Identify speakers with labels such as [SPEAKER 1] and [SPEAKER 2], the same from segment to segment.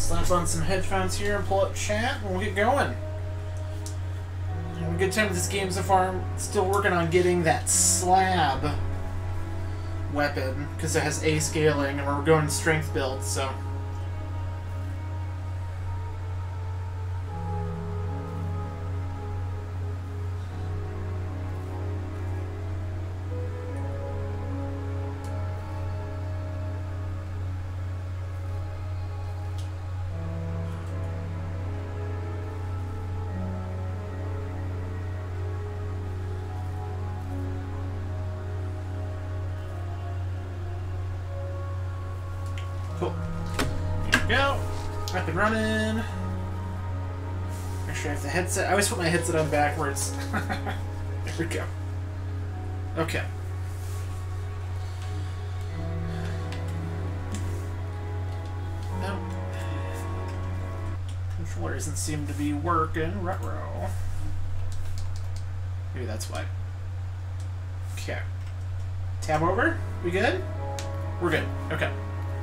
[SPEAKER 1] Slap on some headphones here and pull up chat, and we'll get going. Having a good time with this game so far. I'm still working on getting that slab weapon, because it has A scaling, and we're going strength build, so... Cool. Here we go. Up and running. Make sure I have the headset. I always put my headset on backwards. There we go. Okay. No. Controller doesn't seem to be working. Ruh-roh. Maybe that's why. Okay. Tab over? We good? We're good. Okay.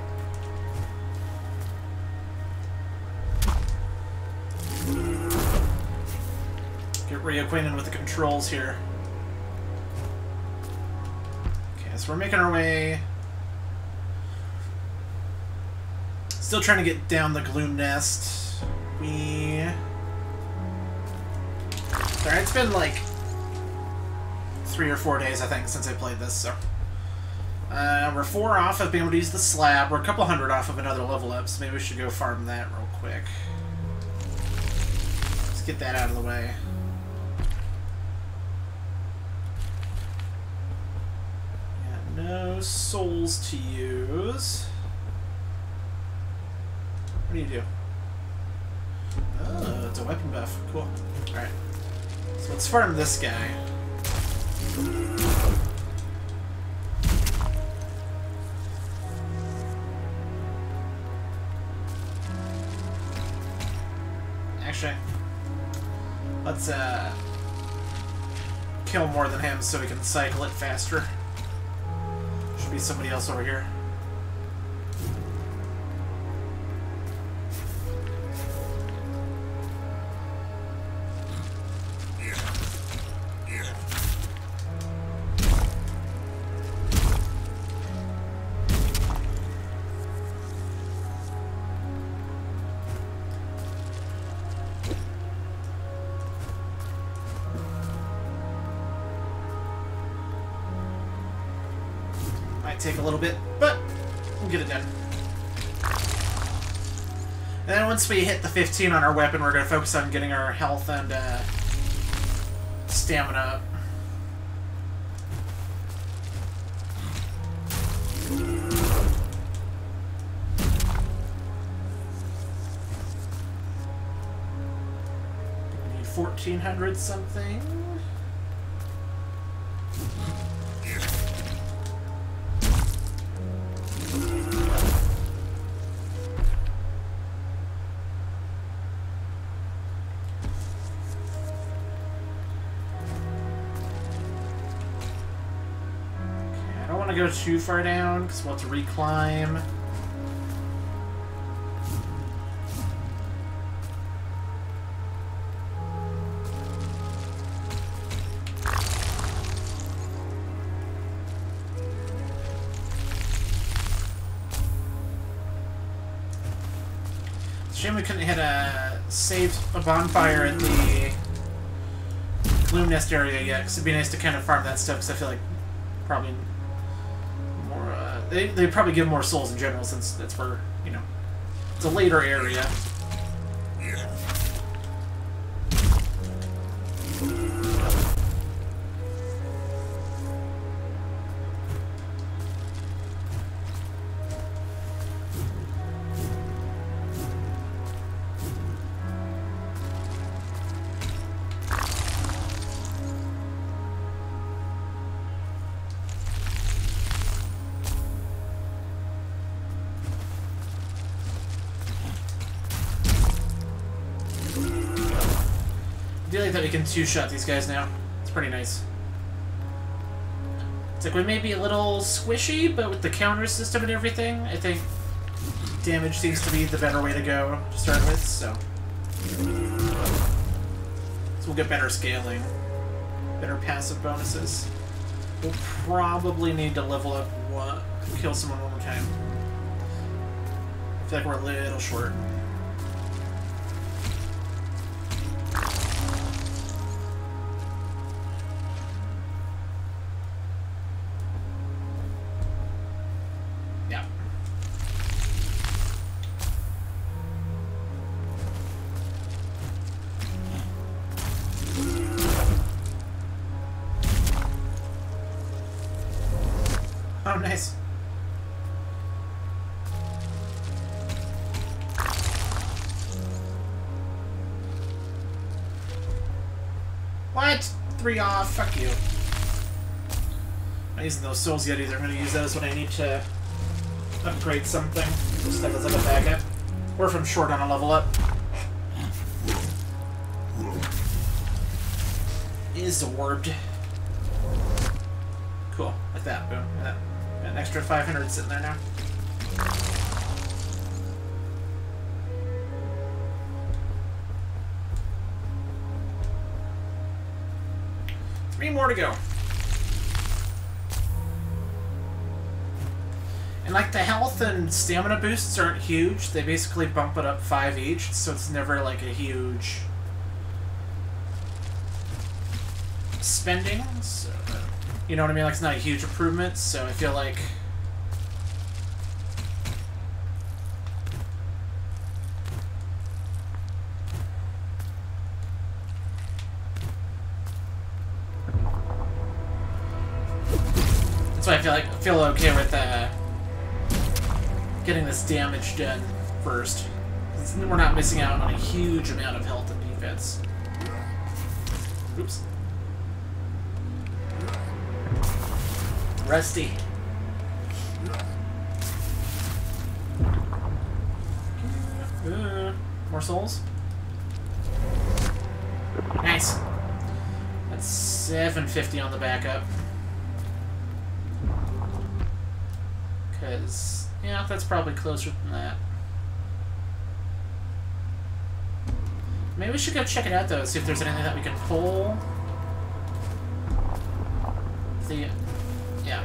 [SPEAKER 1] Get reacquainted with the controls here. Okay, so we're making our way. Still trying to get down the Gloom Nest. Sorry, it's been like 3 or 4 days, I think, since I played this, so... we're 4 off of being able to use the slab. We're a couple hundred off of another level up, so maybe we should go farm that real quick. Let's get that out of the way. No souls to use. What do you do? Oh, it's a weapon buff. Cool. Alright. So let's farm this guy. Actually, let's kill more than him so we can cycle it faster. Should be somebody else over here. Take a little bit, but we'll get it done. And then once we hit the 15 on our weapon, we're going to focus on getting our health and stamina up. We need 1,400 something. Go too far down because we'll have to reclimb. Shame we couldn't hit save a bonfire at the Gloom Nest area yet, because it'd be nice to kind of farm that stuff, because I feel like probably they probably give more souls in general, since that's where, you know, it's a later area. I do like that we can two-shot these guys now. It's pretty nice. It's like we may be a little squishy, but with the counter system and everything, I think damage seems to be the better way to go to start with, so we'll get better scaling, better passive bonuses. We'll probably need to level up one, kill someone one more time. I feel like we're a little short. Yeah. Oh, nice. What? 3 off. Fuck you. I'm not using those souls yet either. I'm going to use those when I need to upgrade something. Just like as like a backup. Or if I'm short on a level up. Is orbed. Cool. Like that. Boom. Got an extra 500 sitting there now. Three more to go. And like the health and stamina boosts aren't huge. They basically bump it up 5 each, so it's never like a huge spending. So, you know what I mean? Like it's not a huge improvement, so I feel like that's why I feel okay with getting this damage done first. We're not missing out on a huge amount of health and defense. Oops. Rusty. More souls? Nice. That's 750 on the backup. Because, yeah, that's probably closer than that. Maybe we should go check it out, though, see if there's anything that we can pull. See, yeah.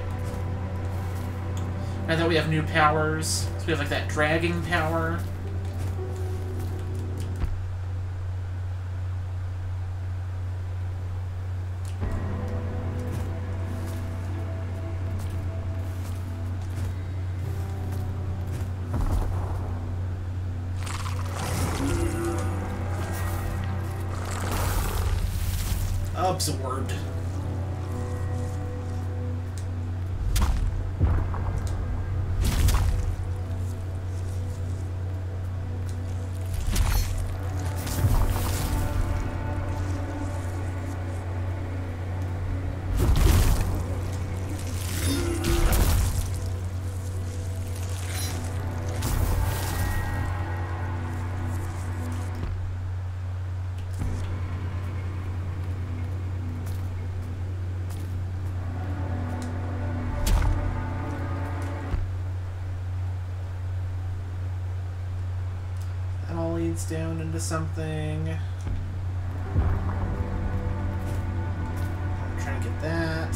[SPEAKER 1] Now that we have new powers, so we have, like, that dragging power. Absorbed. Down into something. I'm trying to get that.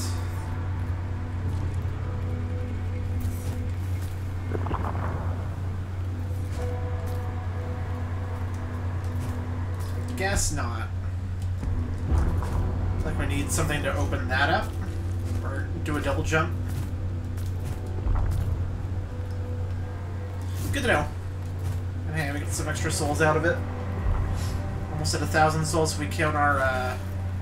[SPEAKER 1] Guess not. Like we need something to open that up or do a double jump. Good to know. Hey, we get some extra souls out of it. Almost at 1,000 souls if we count our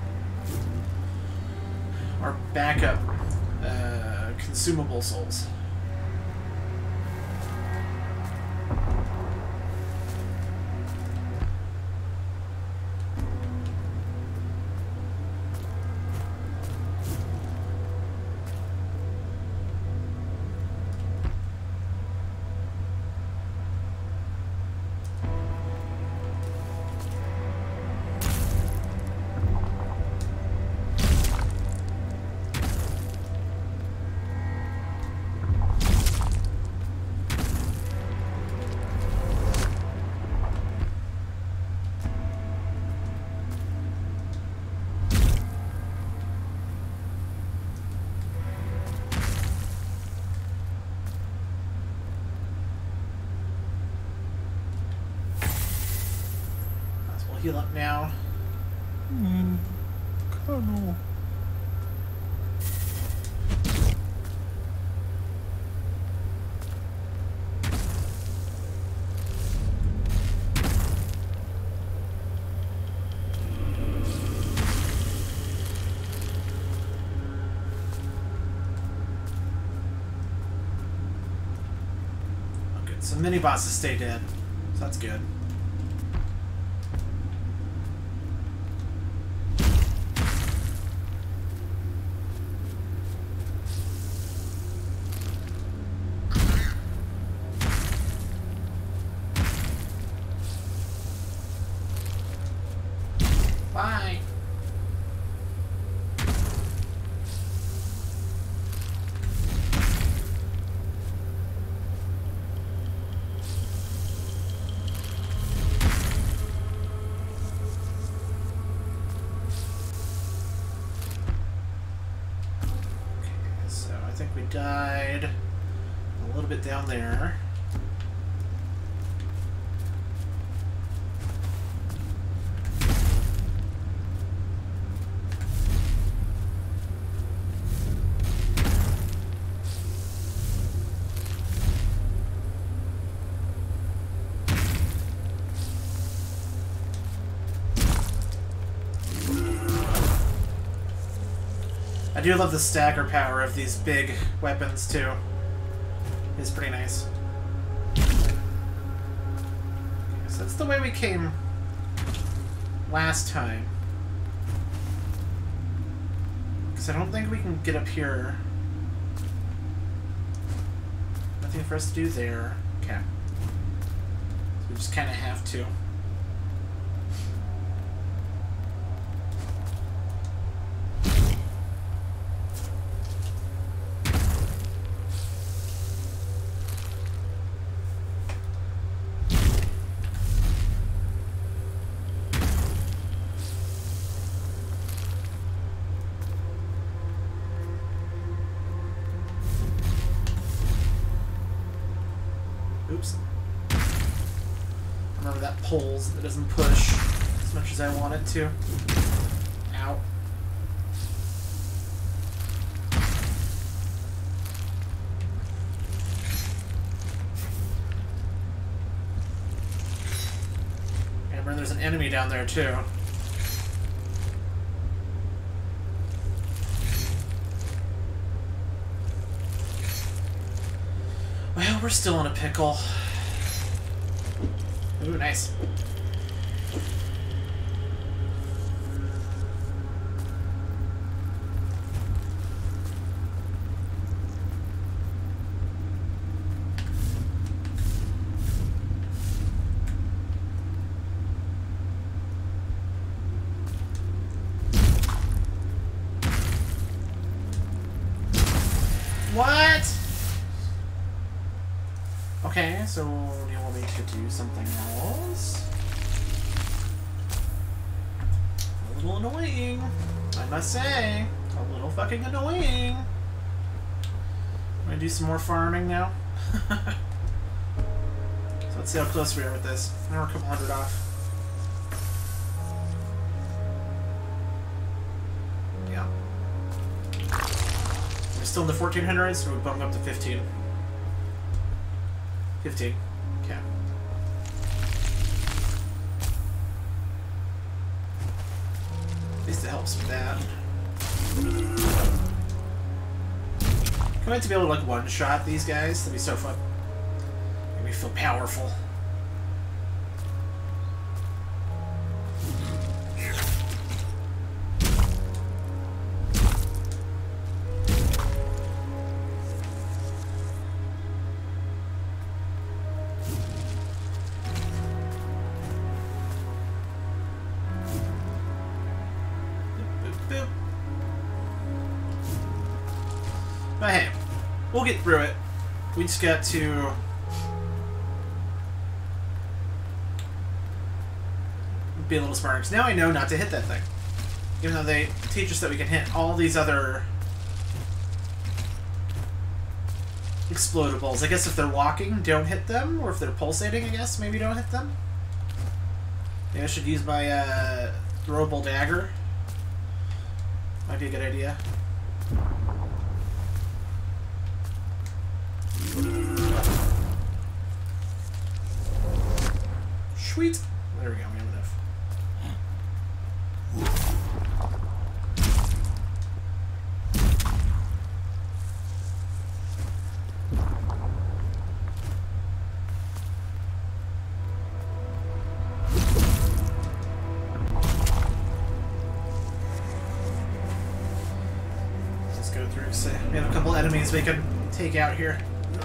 [SPEAKER 1] backup consumable souls. heal up now.
[SPEAKER 2] Colonel.
[SPEAKER 1] Okay, so mini bosses stay dead. So that's good. Bye. So I think we died a little bit down there. I do love the stagger power of these big weapons, too. It's pretty nice. Okay, so that's the way we came last time. Because I don't think we can get up here. Nothing for us to do there. Okay. So we just kind of have to. Oops. Remember that pulls that doesn't push as much as I want it to. Ow. And remember there's an enemy down there too. Well, we're still in a pickle. Ooh, nice. What? Okay, so do you want me to do something else? A little annoying, I must say. A little fucking annoying. I'm gonna do some more farming now. So let's see how close we are with this. Now we're a couple hundred off. Yeah. We're still in the 1400s, so we bump up to 15. 15. Okay. At least it helps with that. Can't wait to be able to like one-shot these guys. That'd be so fun. Make me feel powerful. But hey, we'll get through it. We just got to be a little smarter. Because now I know not to hit that thing. Even though they teach us that we can hit all these other explodables. I guess if they're walking, don't hit them. Or if they're pulsating, I guess, maybe don't hit them. Maybe I should use my throwable dagger. Might be a good idea. Sweet. There we go. We have enough. Let's go through. So we have a couple enemies we can take out here.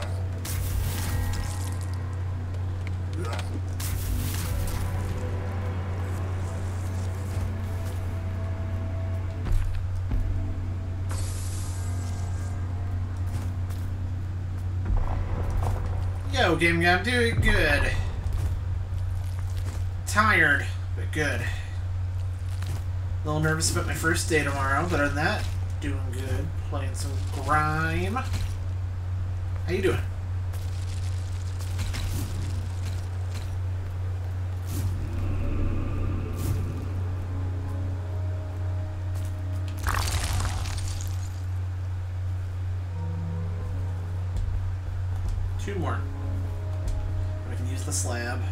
[SPEAKER 1] Yo, Game Guy, I'm doing good. Tired, but good. A little nervous about my first day tomorrow, but other than that, doing good. Playing some Grime. How you doing? Two more. I can use the slab.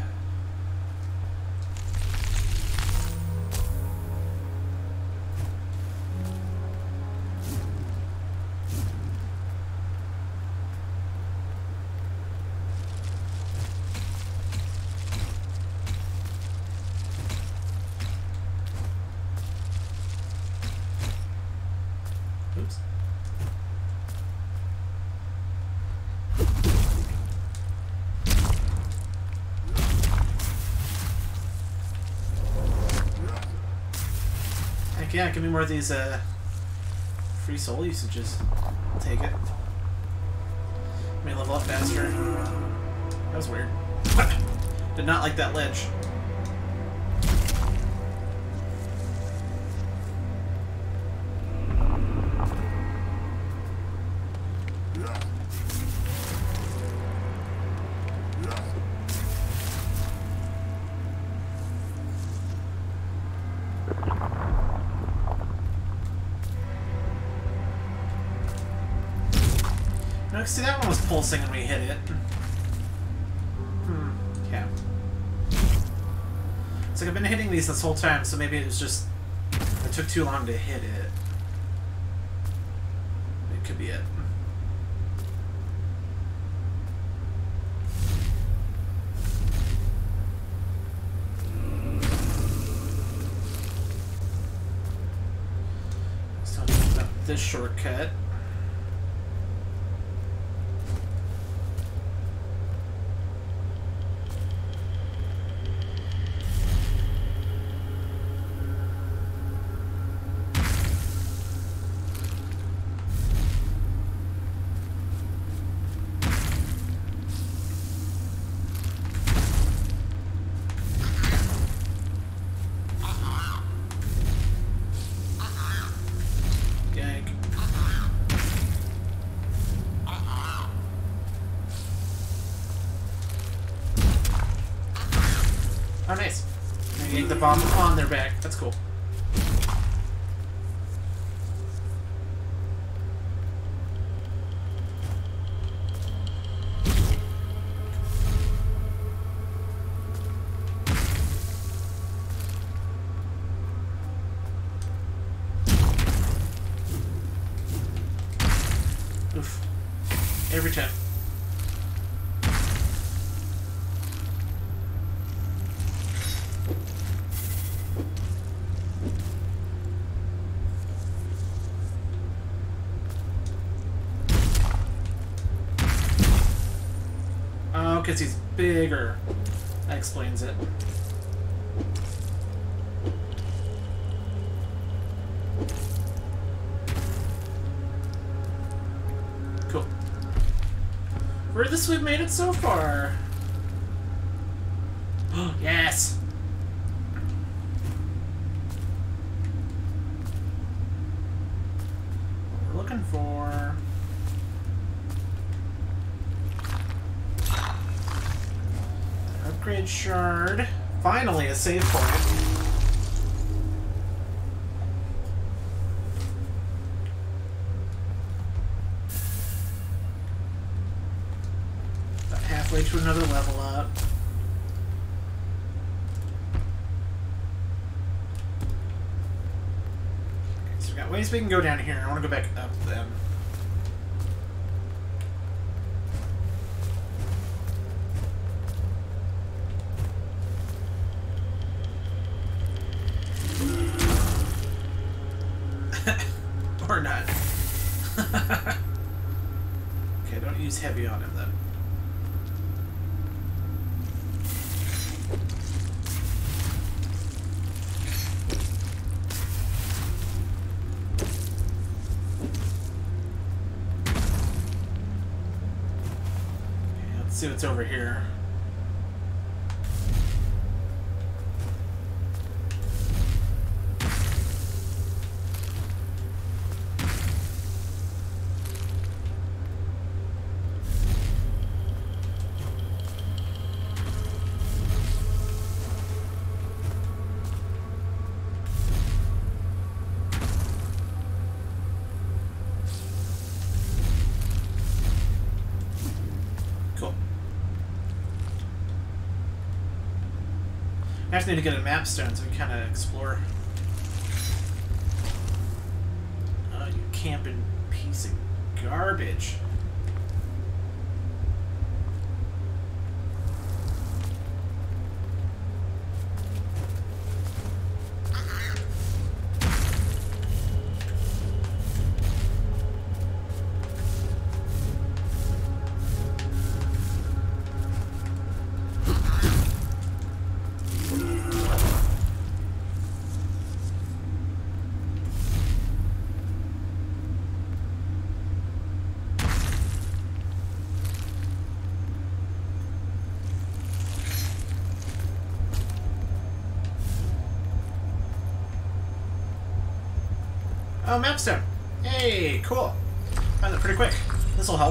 [SPEAKER 1] Oops. Heck yeah, give me more of these free soul usages. I'll take it. Let me level up faster. That was weird. Did not like that ledge. No, see, that one was pulsing when we hit it. Yeah. It's like I've been hitting these this whole time, so maybe it was just... it took too long to hit it. It could be it. So this shortcut. Oh, nice. I get the bomb on their back. That's cool. Oof. Every time. Because he's bigger. That explains it. Cool. Furthest we've made it so far. Yes! What we're looking for... upgrade shard Finally, a save point. About halfway to another level up. Okay, so we got ways we can go down here. I want to go back up then. Or not. Okay, don't use heavy on him then. Okay, let's see what's over here. I just need to get a map stone so we can kind of explore. You camping piece of garbage. Oh, map stone. Hey, cool. Found it pretty quick. This'll help.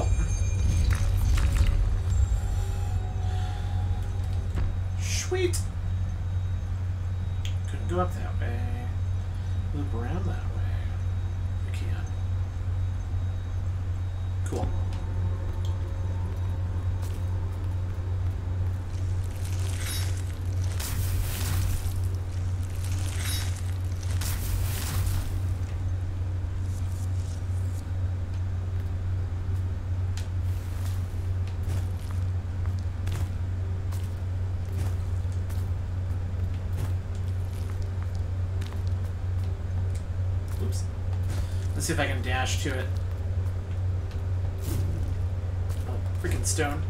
[SPEAKER 1] Sweet. Couldn't go up that way. Loop around that way. I can. Cool. Let's see if I can dash to it. Oh, freaking stone.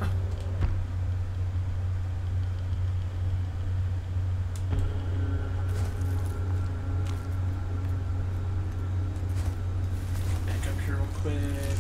[SPEAKER 1] Back up here real quick.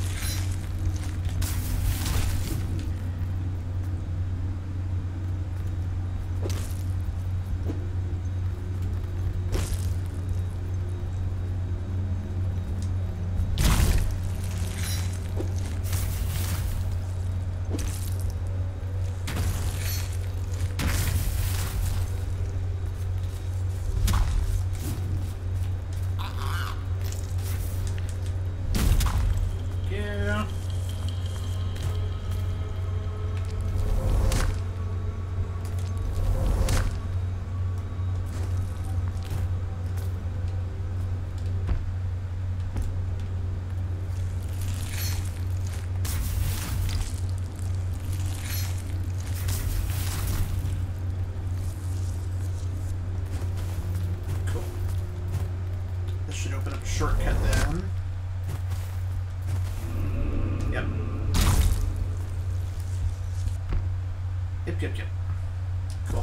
[SPEAKER 1] Should open up a shortcut then. Yep. Yep. Cool.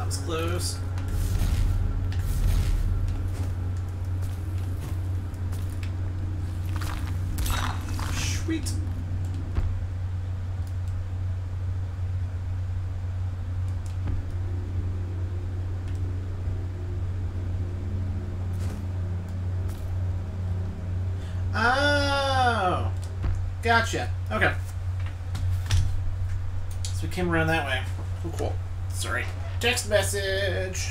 [SPEAKER 1] was close. Sweet. Oh, gotcha. Okay. So we came around that way. Cool, cool. Sorry. Text message.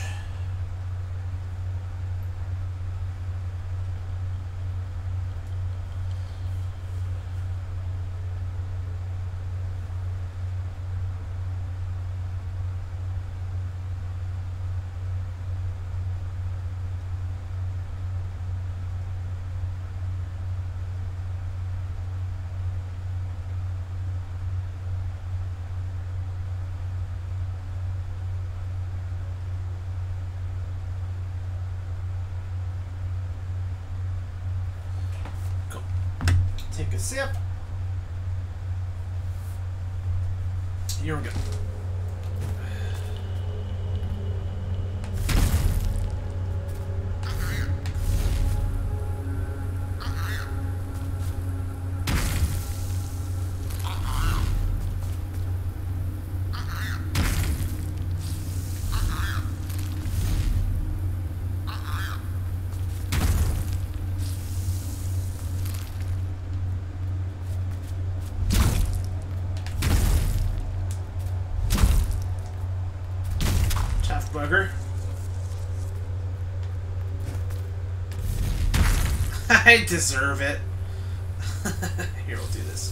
[SPEAKER 1] Take a sip. Here we go. Bugger. I deserve it. Here, we'll do this.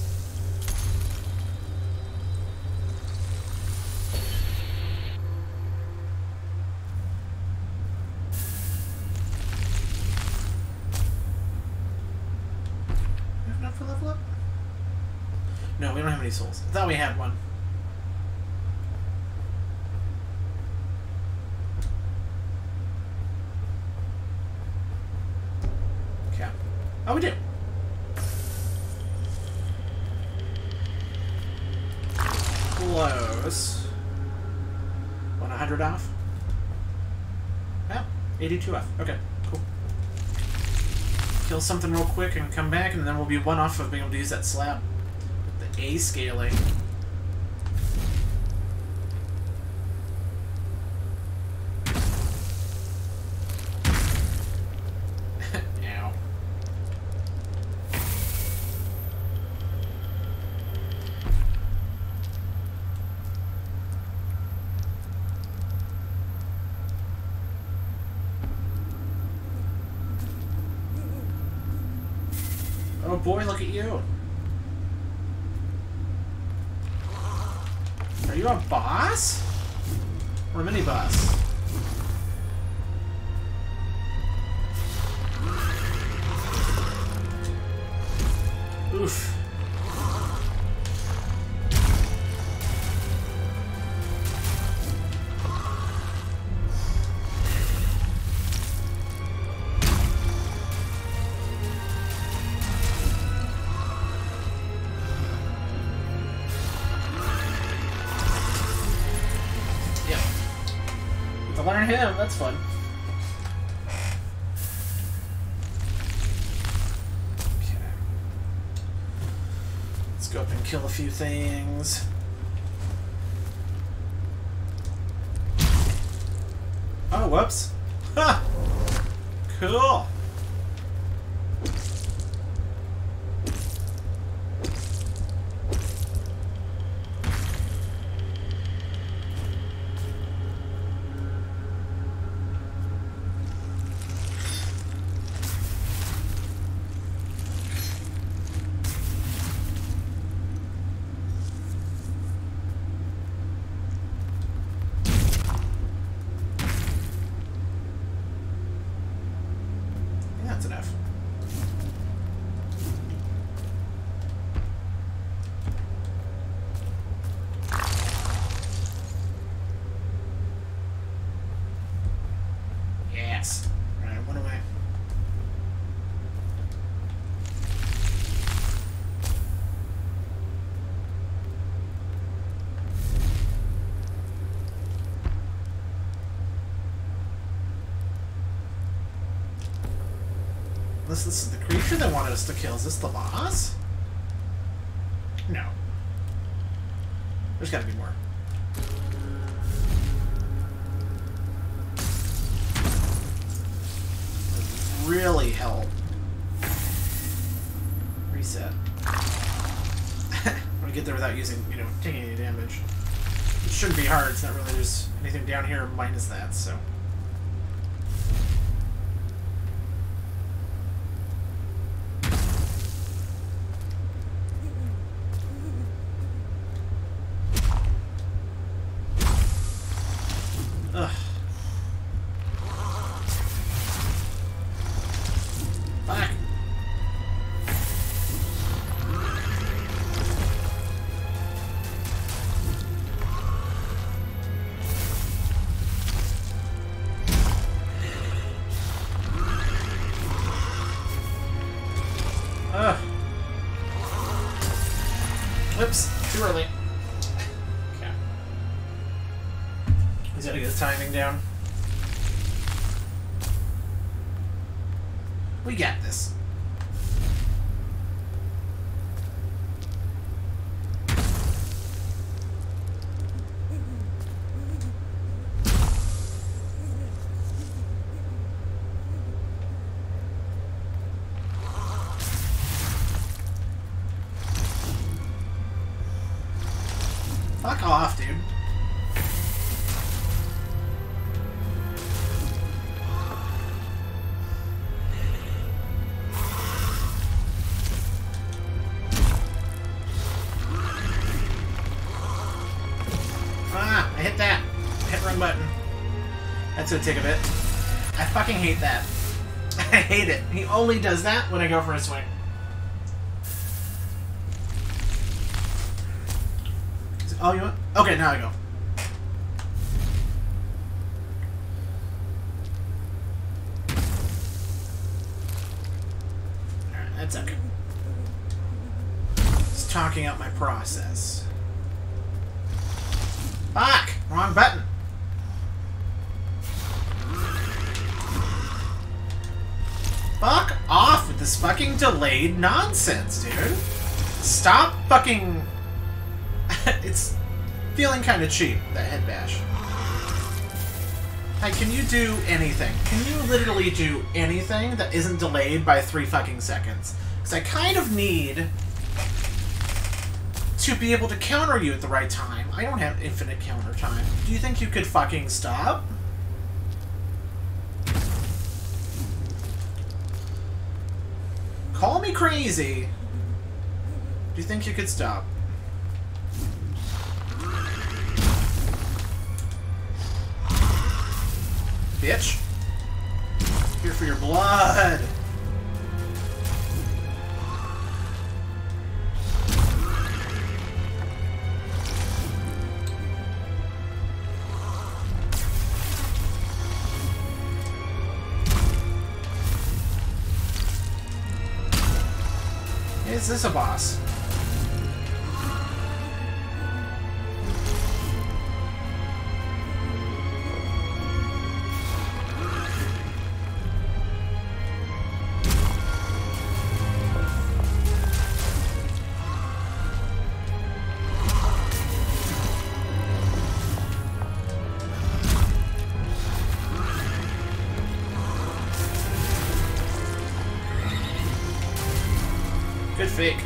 [SPEAKER 1] We have enough for level up? No, we don't have any souls. I thought we had one. Oh, we do. Close. 100 off? Yeah, 82 off. Okay, cool. Kill something real quick and come back, and then we'll be one off of being able to use that slab. The A scaling. Oh boy, look at you. Are you a boss? Or a mini boss? Oof. Learn him, that's fun. Okay. Let's go up and kill a few things. Oh, whoops. Ha! Cool. That's enough. Yes. Alright, one away. This is the creature that wanted us to kill. Is this the boss? No. There's gotta be more. Really help. Reset. I'm gonna get there without using, you know, taking any damage. It shouldn't be hard. It's not really. There's anything down here minus that, so. Ugh. Fuck. Ugh. Whoops, too early. Okay. He's gotta get his timing down. We got this. Fuck off, dude. Ah, I hit that. I hit wrong button. That's gonna take a bit. I fucking hate that. I hate it. He only does that when I go for a swing. Oh, you want? Okay, now I go. Alright, that's okay. Just talking out my process. Fuck! Wrong button. Fuck off with this fucking delayed nonsense, dude. Stop fucking... It's feeling kind of cheap, that head bash. Hey, can you do anything? Can you literally do anything that isn't delayed by 3 fucking seconds? Because I kind of need to be able to counter you at the right time. I don't have infinite counter time. Do you think you could fucking stop? Call me crazy. Do you think you could stop? Bitch. Here for your blood. Is this a boss? Good fake.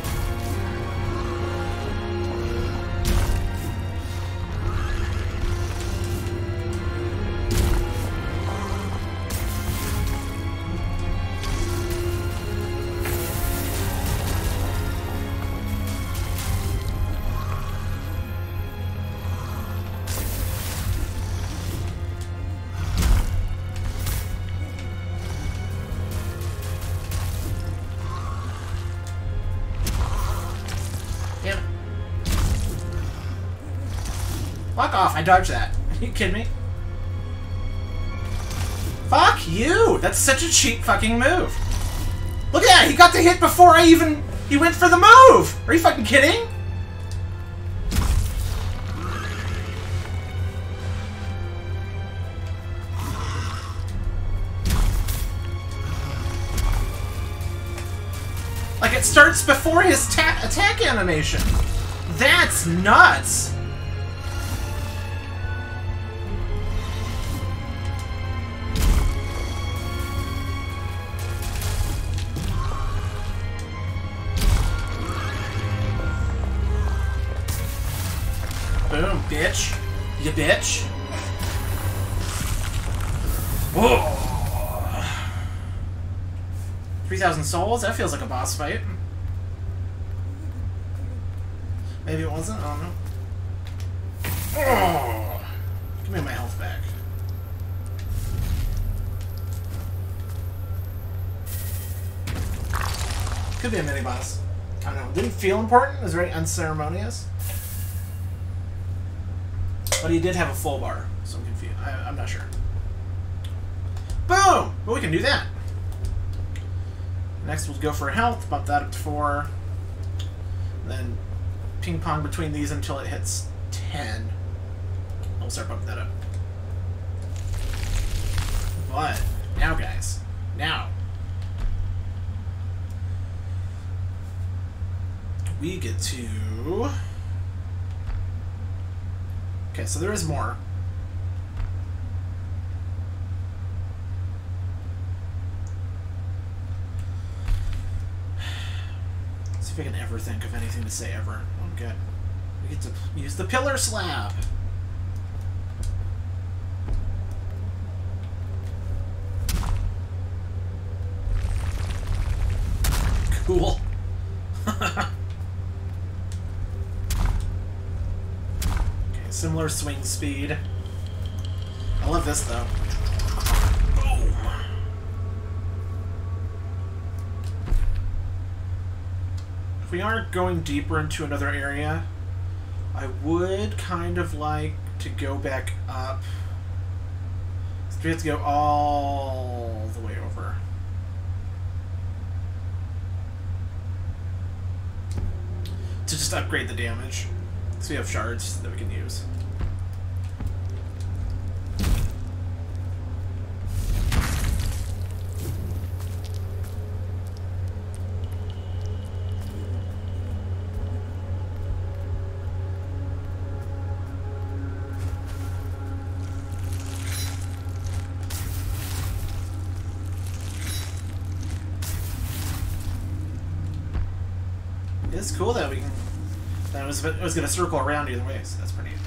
[SPEAKER 1] Fuck off, I dodged that. Are you kidding me? Fuck you! That's such a cheap fucking move. Look at that, he got the hit before I even... He went for the move! Are you fucking kidding? it starts before his attack animation. That's nuts. Boom, bitch. You bitch. Whoa. 3,000 souls? That feels like a boss fight. Maybe it wasn't? I don't know. Oh. Give me my health back. Could be a mini-boss. I don't know. Didn't feel important. It was very unceremonious. But he did have a full bar, so I'm confused. I'm not sure. Boom! Well, we can do that. Next, we'll go for health, bump that up to 4. Then ping pong between these until it hits 10. We'll start bumping that up. But, now guys, now. We get to... Okay, so there is more. See if I can ever think of anything to say ever. Oh, good. We get to use the pillar slab. Cool. Similar swing speed. I love this though. Boom. If we aren't going deeper into another area, I would kind of like to go back up. So we have to go all the way over. To just upgrade the damage. So we have shards that we can use. It's cool that we can... It was going to circle around either way, so that's pretty neat.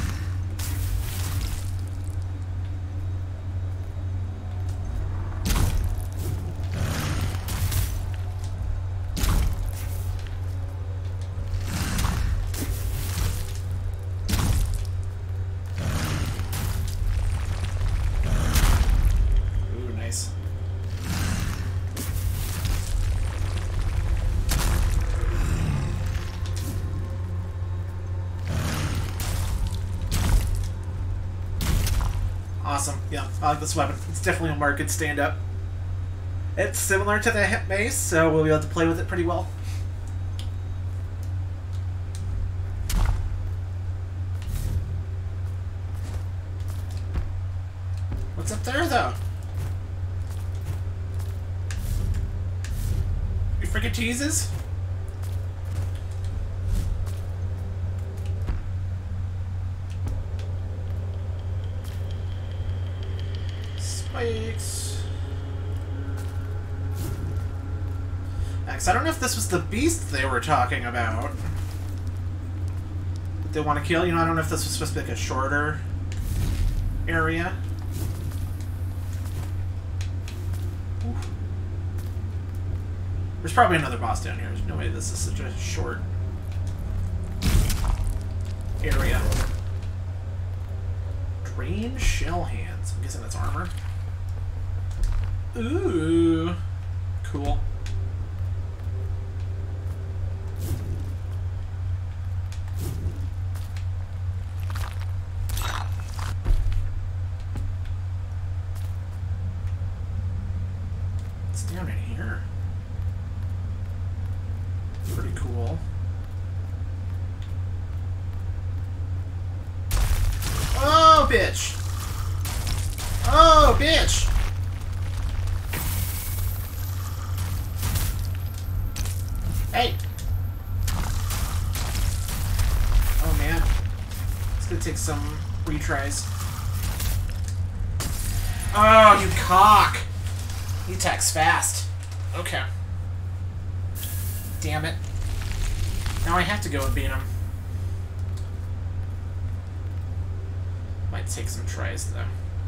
[SPEAKER 1] Ooh, nice. Awesome. Yeah, I like this weapon. It's definitely a market stand-up. It's similar to the hip mace, so we'll be able to play with it pretty well. What's up there, though? You freaking teases? Spikes. Max, I don't know if this was the beast they were talking about. That they want to kill. You know, I don't know if this was supposed to be like a shorter area. Oof. There's probably another boss down here. There's no way this is such a short area. Drain shell hands. I'm guessing that's armor. Ooh. Cool. It's down in here. Pretty cool. Oh, bitch! Oh, bitch! take some retries. Oh, you cock! He attacks fast. Okay. Damn it. Now I have to go and beat him. Might take some tries, though.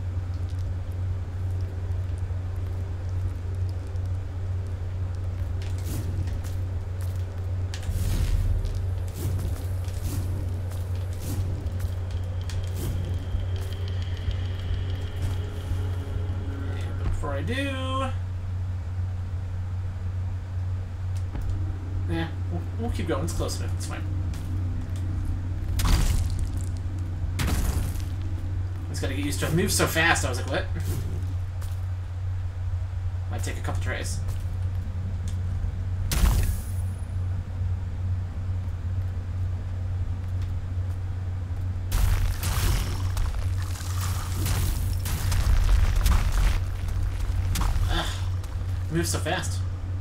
[SPEAKER 1] But before I do... Yeah, we'll keep going. It's close enough. It's fine. Just gotta get used to it. It moves so fast, I was like, what? Might take a couple tries. Ugh. It moves so fast.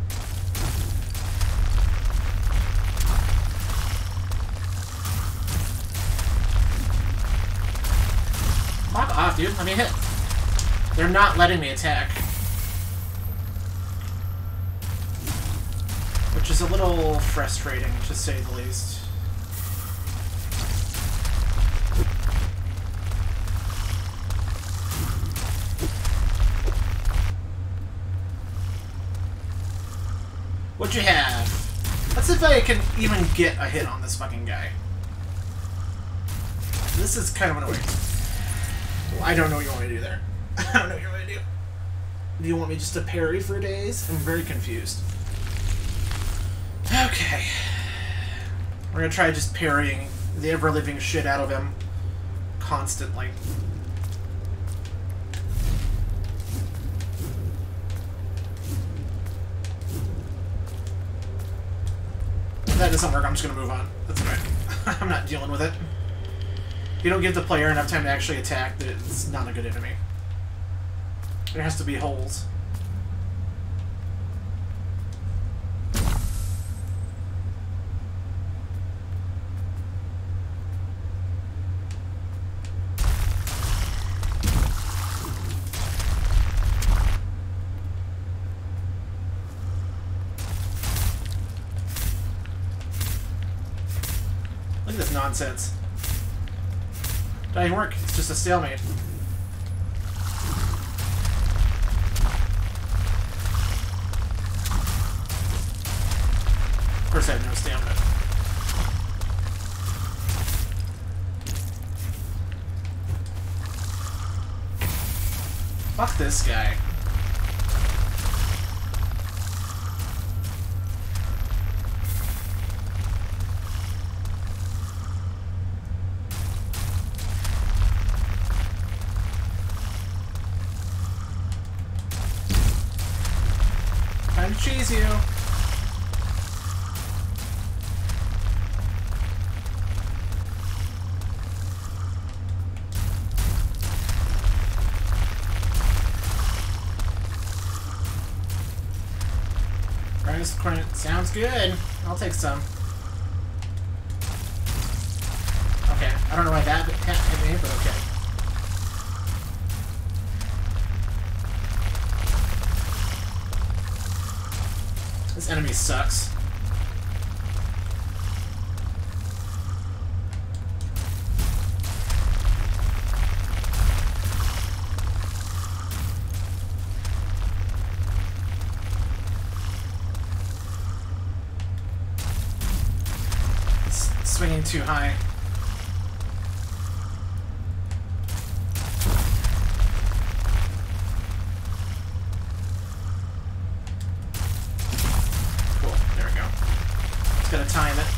[SPEAKER 1] Fuck off, dude. Let me hit. They're not letting me attack. Which is a little frustrating, to say the least. What'd you have? Let's see if I can even get a hit on this fucking guy. This is kind of annoying. I don't know what you want me to do there. I don't know what you want me to do. Do you want me just to parry for days? I'm very confused. Okay. We're gonna try just parrying the ever-living shit out of him constantly. If that doesn't work, I'm just gonna move on. That's alright. I'm not dealing with it. If you don't give the player enough time to actually attack, it's not a good enemy. There has to be holes. Look at this nonsense. Doesn't work. It's just a stalemate. Of course, I have no stamina. Fuck this guy. Time to cheese you. Sounds good. I'll take some. Okay, I don't know why that hit me, but okay. This enemy sucks. Swinging too high. Cool, there we go. Just gotta time it.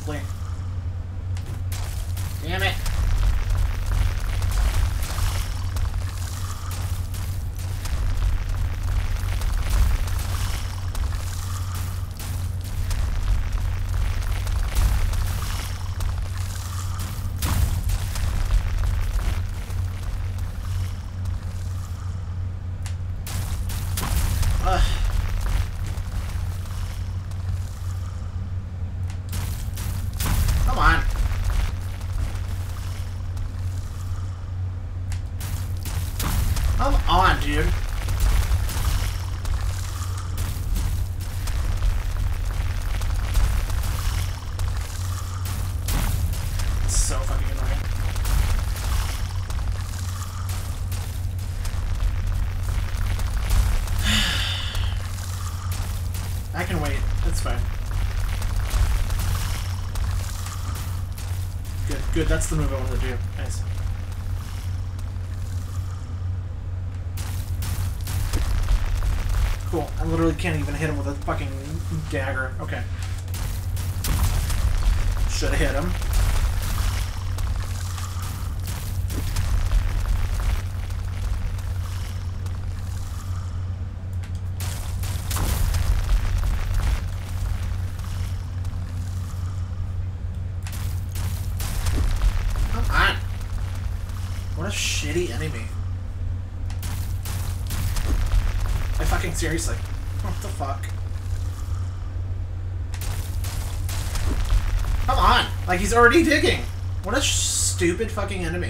[SPEAKER 1] hopefully. Damn it. Come on. Come on, dude. It's so fucking annoying. I can wait. That's fine. Good, good. That's the move I wanted to do. Nice. Cool. I literally can't even hit him with a fucking dagger. Okay. Should have hit him. Come on. What a shitty enemy. Fucking seriously. What the fuck? Come on! Like, he's already digging! What a stupid fucking enemy.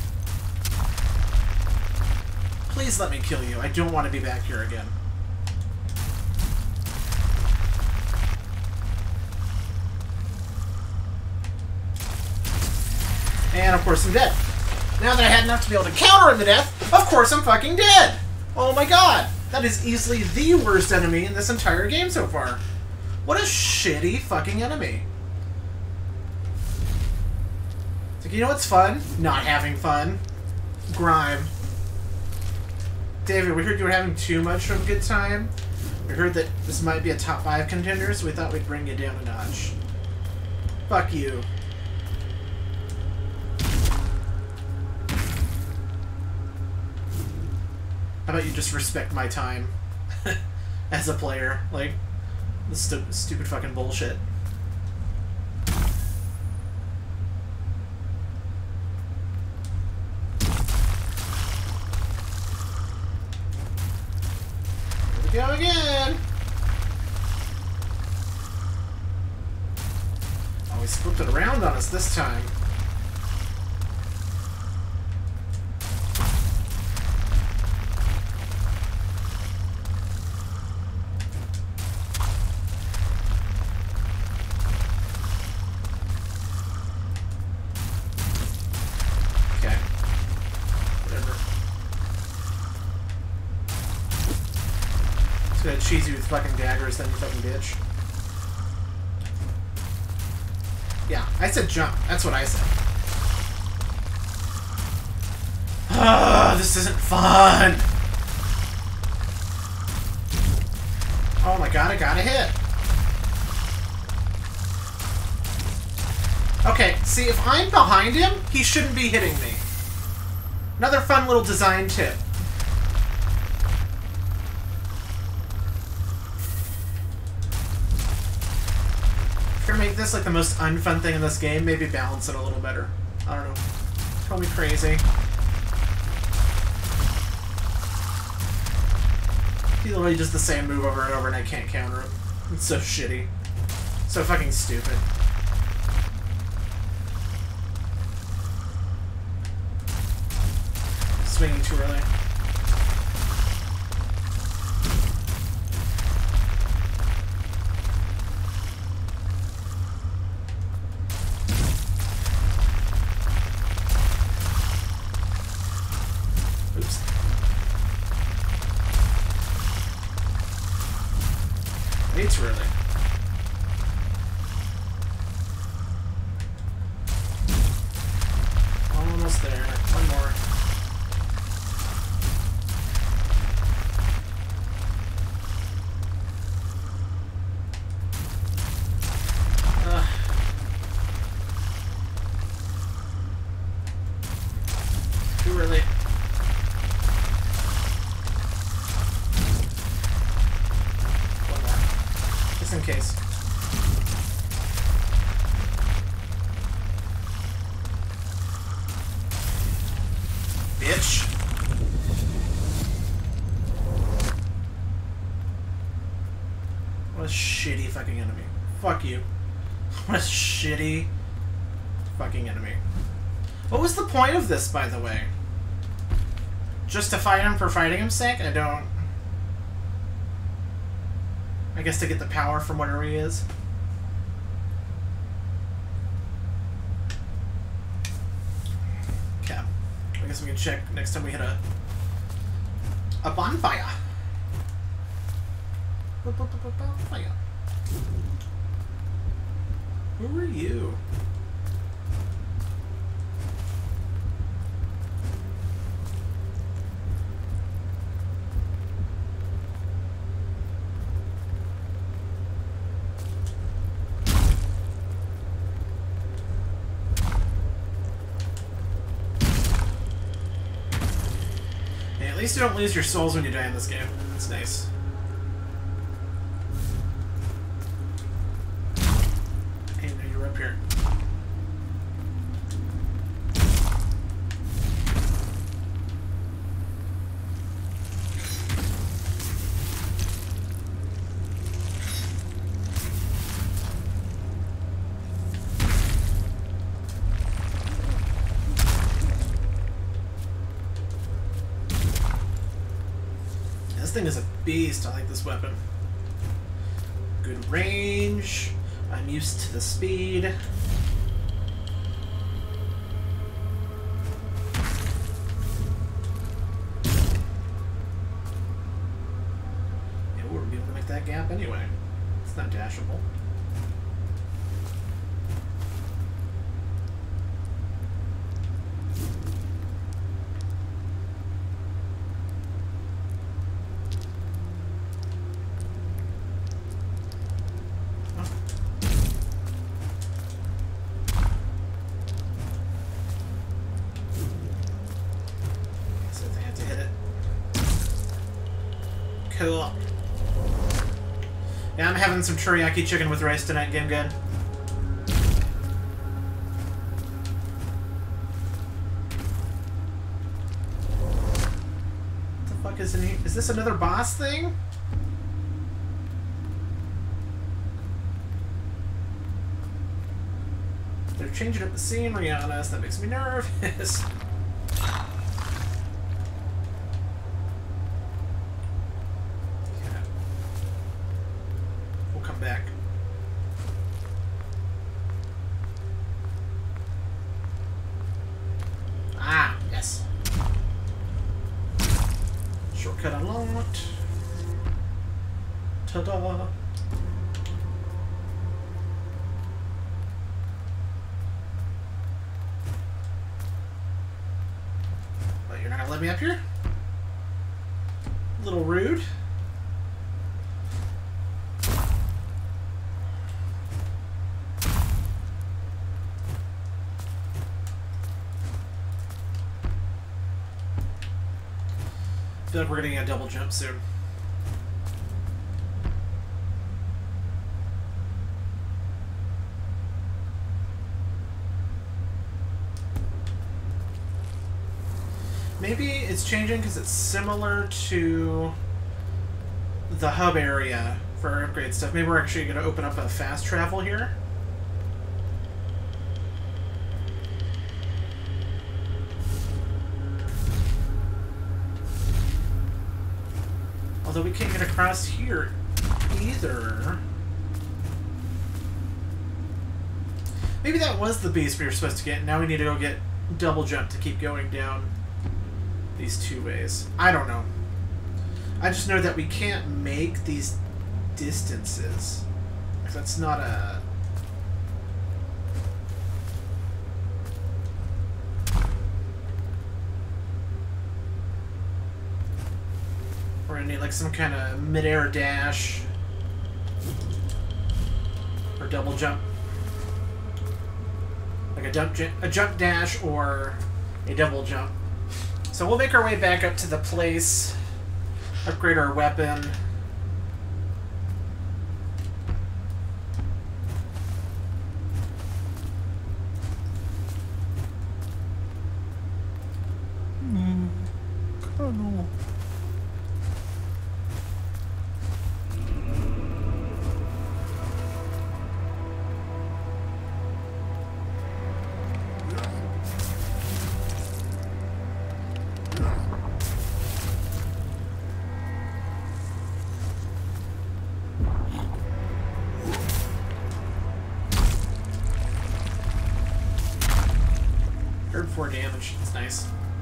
[SPEAKER 1] Please let me kill you. I don't want to be back here again. And, of course, I'm dead. Now that I had enough to be able to counter him to death, of course I'm fucking dead! Oh my god! That is easily the worst enemy in this entire game so far. What a shitty fucking enemy. It's like, you know what's fun? Not having fun. Grime. David, we heard you were having too much of a good time. We heard that this might be a top 5 contender, so we thought we'd bring you down a notch. Fuck you. How about you just respect my time as a player? Like, this stupid fucking bullshit. Here we go again! Oh, he flipped it around on us this time. Cheese you with fucking daggers, then you fucking bitch. Yeah, I said jump. That's what I said. Ah, this isn't fun. Oh my god, I got a hit. Okay, see, if I'm behind him, he shouldn't be hitting me. Another fun little design tip. Make this like the most unfun thing in this game, maybe balance it a little better. I don't know. Call me crazy. He literally does the same move over and over and I can't counter him. It's so shitty. So fucking stupid. Swinging too early. It's really. Almost there. One more. bitch! What a shitty fucking enemy. Fuck you. What a shitty fucking enemy. What was the point of this, by the way? Just to fight him for fighting him's sake? I don't... I guess to get the power from whatever he is. Okay. I guess we can check next time we hit a bonfire. Bonfire. Who are you? At least you don't lose your souls when you die in this game. That's nice. Hey, no, you're up here. This thing is a beast. I like this weapon. Good range. I'm used to the speed. Yeah, we're able to make that gap anyway. It's not dashable. Cool. Yeah, I'm having some teriyaki chicken with rice tonight. Game good. What the fuck is in here? Is this another boss thing? They're changing up the scenery on us. That makes me nervous. Back. Ah, yes. Shortcut unlocked. Ta-da! But you're not gonna let me up here? A little rude. I feel like we're getting a double jump soon. Maybe it's changing because it's similar to the hub area for our upgrade stuff. Maybe we're actually going to open up a fast travel here. Although we can't get across here either. Maybe that was the beast we were supposed to get. Now we need to go get double jump to keep going down these two ways. I don't know. I just know that we can't make these distances. That's not a... We're gonna need like some kind of mid-air dash or double jump, like a jump dash or a double jump. So we'll make our way back up to the place, upgrade our weapon. 4 damage. It's nice.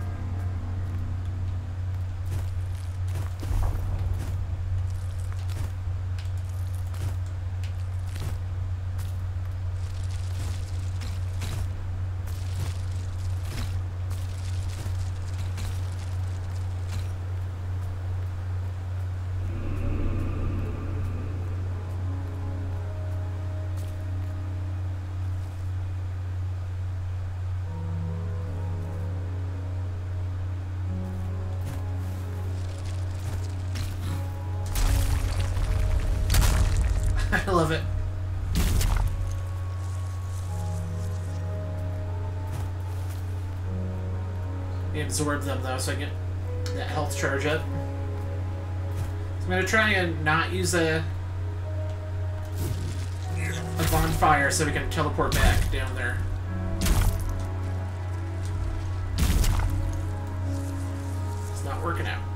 [SPEAKER 1] I love it. We absorb them though, so I get that health charge up. So I'm gonna try and not use a bonfire so we can teleport back down there. It's not working out.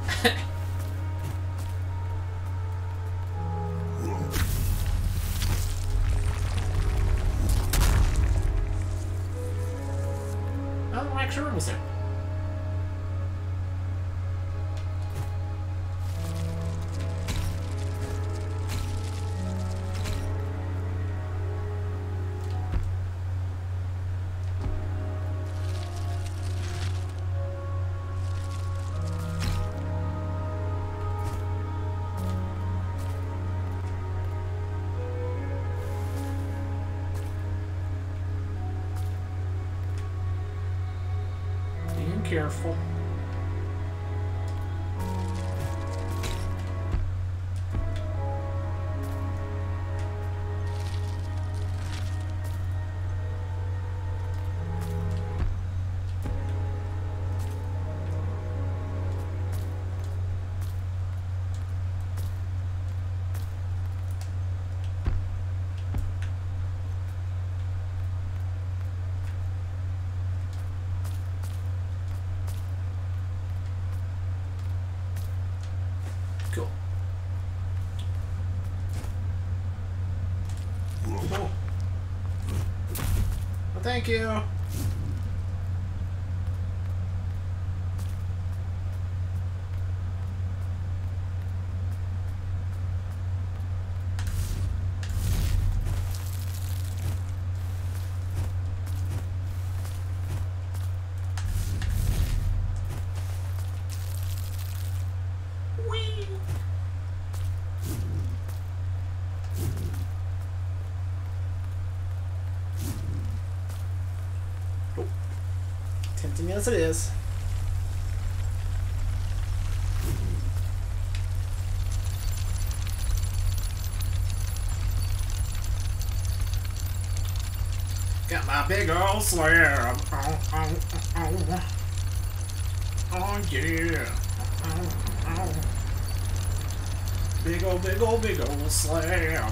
[SPEAKER 1] Sure, was there? Careful. Cool. Cool. Well, thank you. Tempting as it is. Got my big old slab. Oh yeah. Big old slab.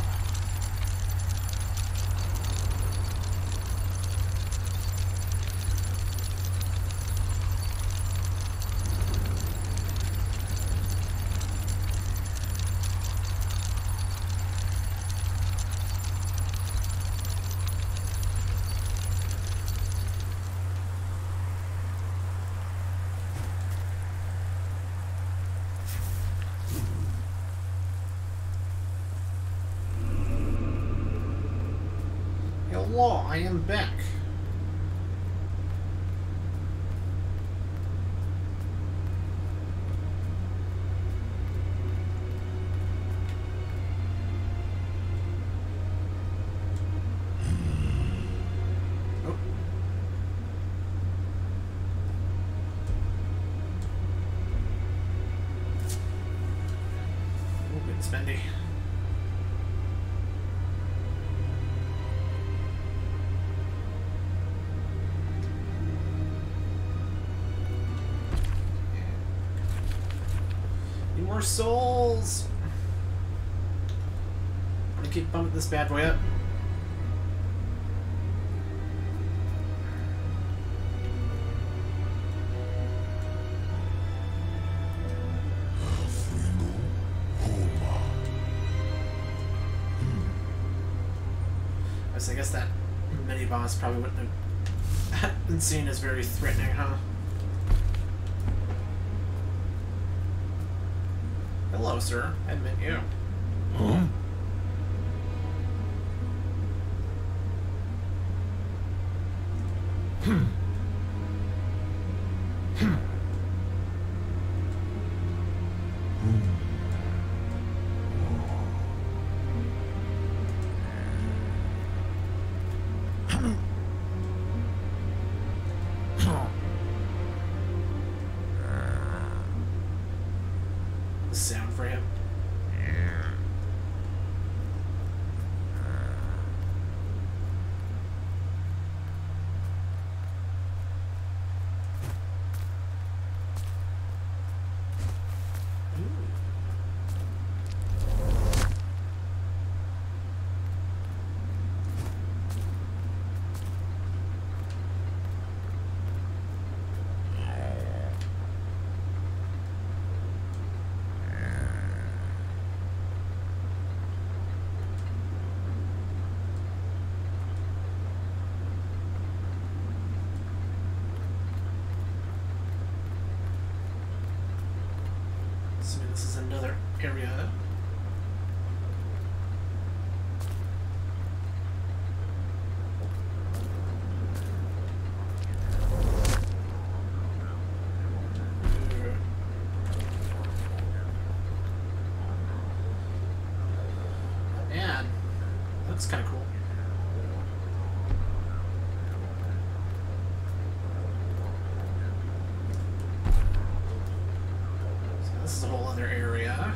[SPEAKER 1] Hello, I am back. Oh. Oh, good spendy. More souls. I'm gonna keep bumping this bad boy up. I guess that mini boss probably wouldn't have And seen as very threatening, huh? Hello, sir. I admit you.
[SPEAKER 2] Huh?
[SPEAKER 1] The sound for him. Assuming this is another area. Man, looks kind of cool. This is a whole other area.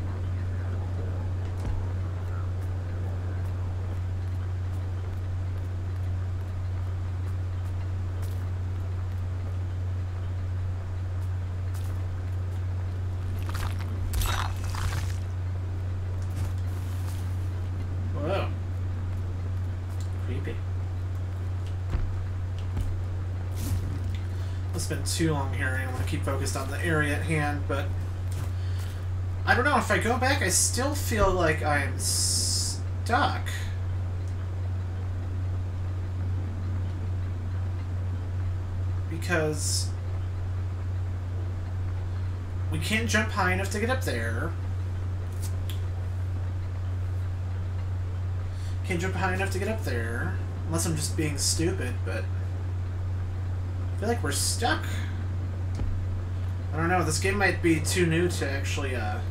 [SPEAKER 1] Whoa. Creepy. I'll spend too long here and I want to keep focused on the area at hand, but I don't know, if I go back, I still feel like I am stuck. Because we can't jump high enough to get up there. Can't jump high enough to get up there. Unless I'm just being stupid, but I feel like we're stuck. I don't know, this game might be too new to actually, I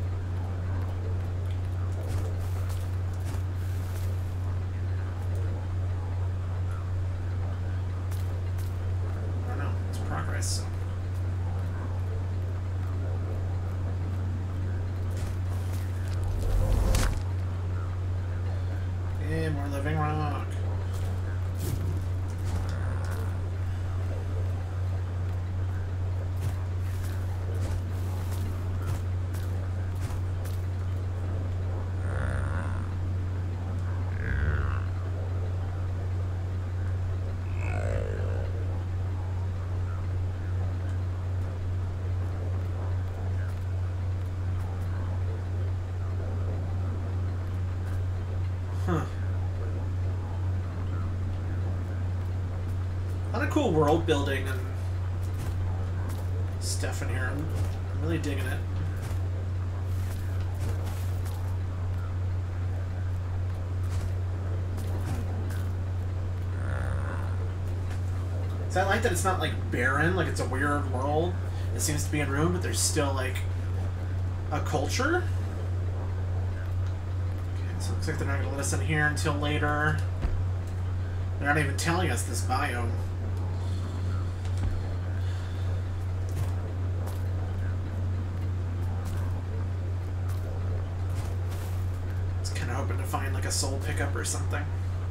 [SPEAKER 1] don't know, it's progress, so. Yeah, more living rock. Huh. A lot of cool world building and stuff in here. I'm really digging it. So I like that it's not like barren, like it's a weird world. It seems to be in ruin, but there's still like a culture. So it looks like they're not going to let us in here until later. They're not even telling us this biome. I was kind of hoping to find like a soul pickup or something.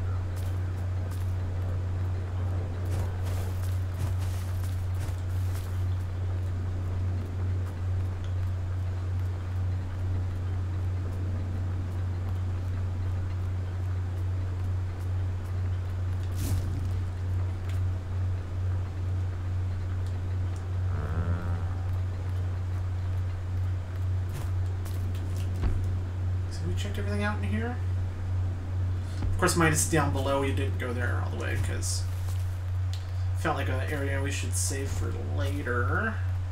[SPEAKER 1] Checked everything out in here. Of course, mine is down below. You didn't go there all the way because Felt like an area we should save for later.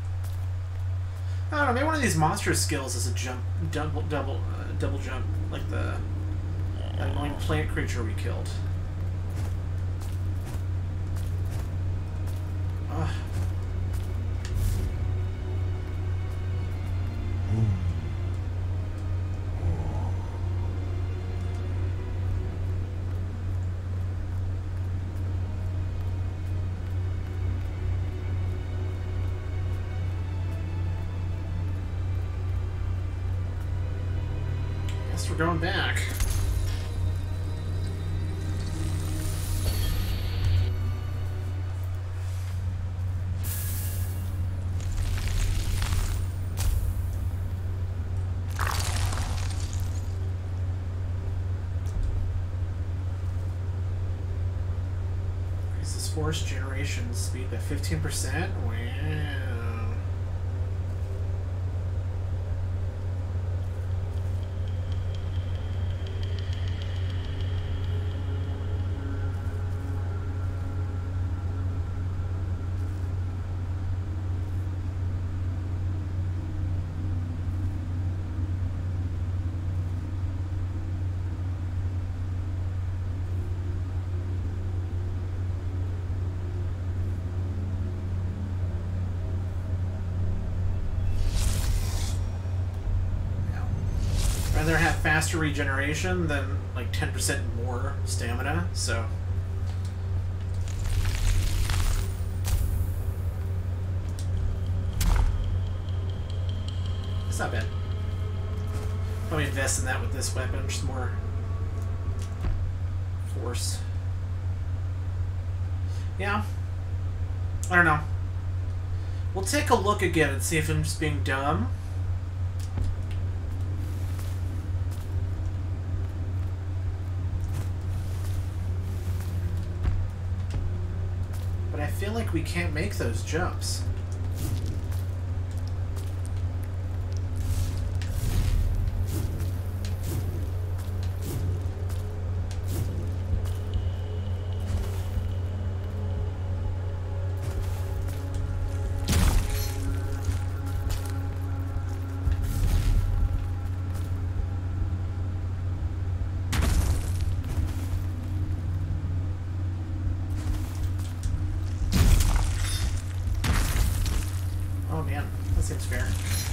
[SPEAKER 1] I don't know, maybe one of these monster skills is a jump, double jump, like that annoying plant creature we killed. Ugh. Guess we're going back. Force generation speed by 15%? Wow. Rather have faster regeneration than like 10% more stamina, so it's not bad. Probably invest in that with this weapon, just more force. Yeah. I don't know. We'll take a look again and see if I'm just being dumb. But I feel like we can't make those jumps. Seems fair.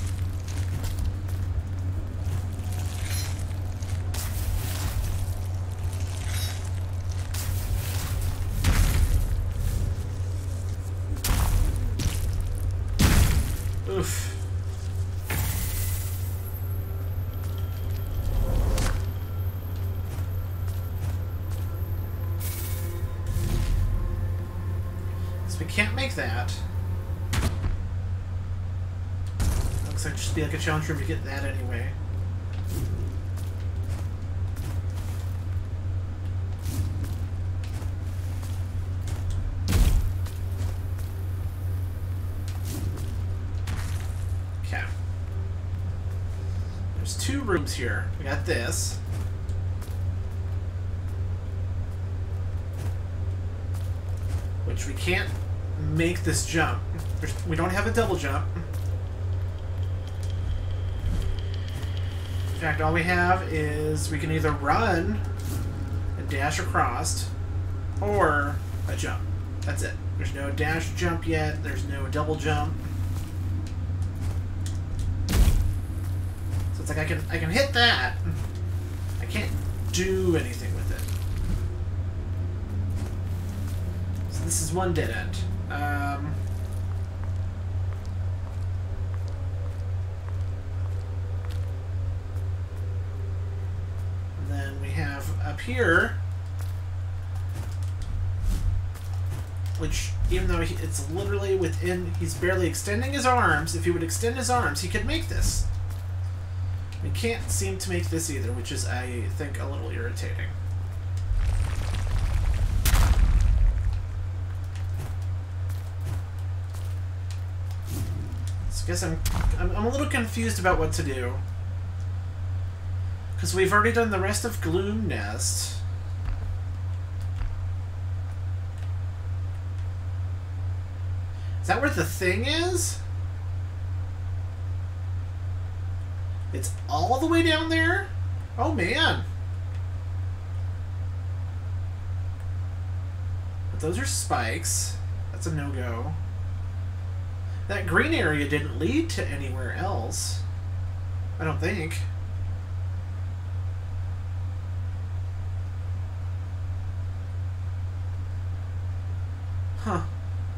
[SPEAKER 1] Oof. So we can't make that. Looks like just be like a challenge room to get that anyway. Okay. There's two rooms here. We got this. Which we can't make this jump. We don't have a double jump. In fact, all we have is we can either run and dash across, or a jump. That's it. There's no dash jump yet. There's no double jump. So it's like I can hit that. I can't do anything with it. So this is one dead end. Up here, which even though it's literally within, he's barely extending his arms. If he would extend his arms, he could make this. We can't seem to make this either, which is, I think, a little irritating. So I guess I'm a little confused about what to do. Because we've already done the rest of Gloom Nest. Is that where the thing is? It's all the way down there? Oh, man. But those are spikes. That's a no-go. That green area didn't lead to anywhere else. I don't think. Huh.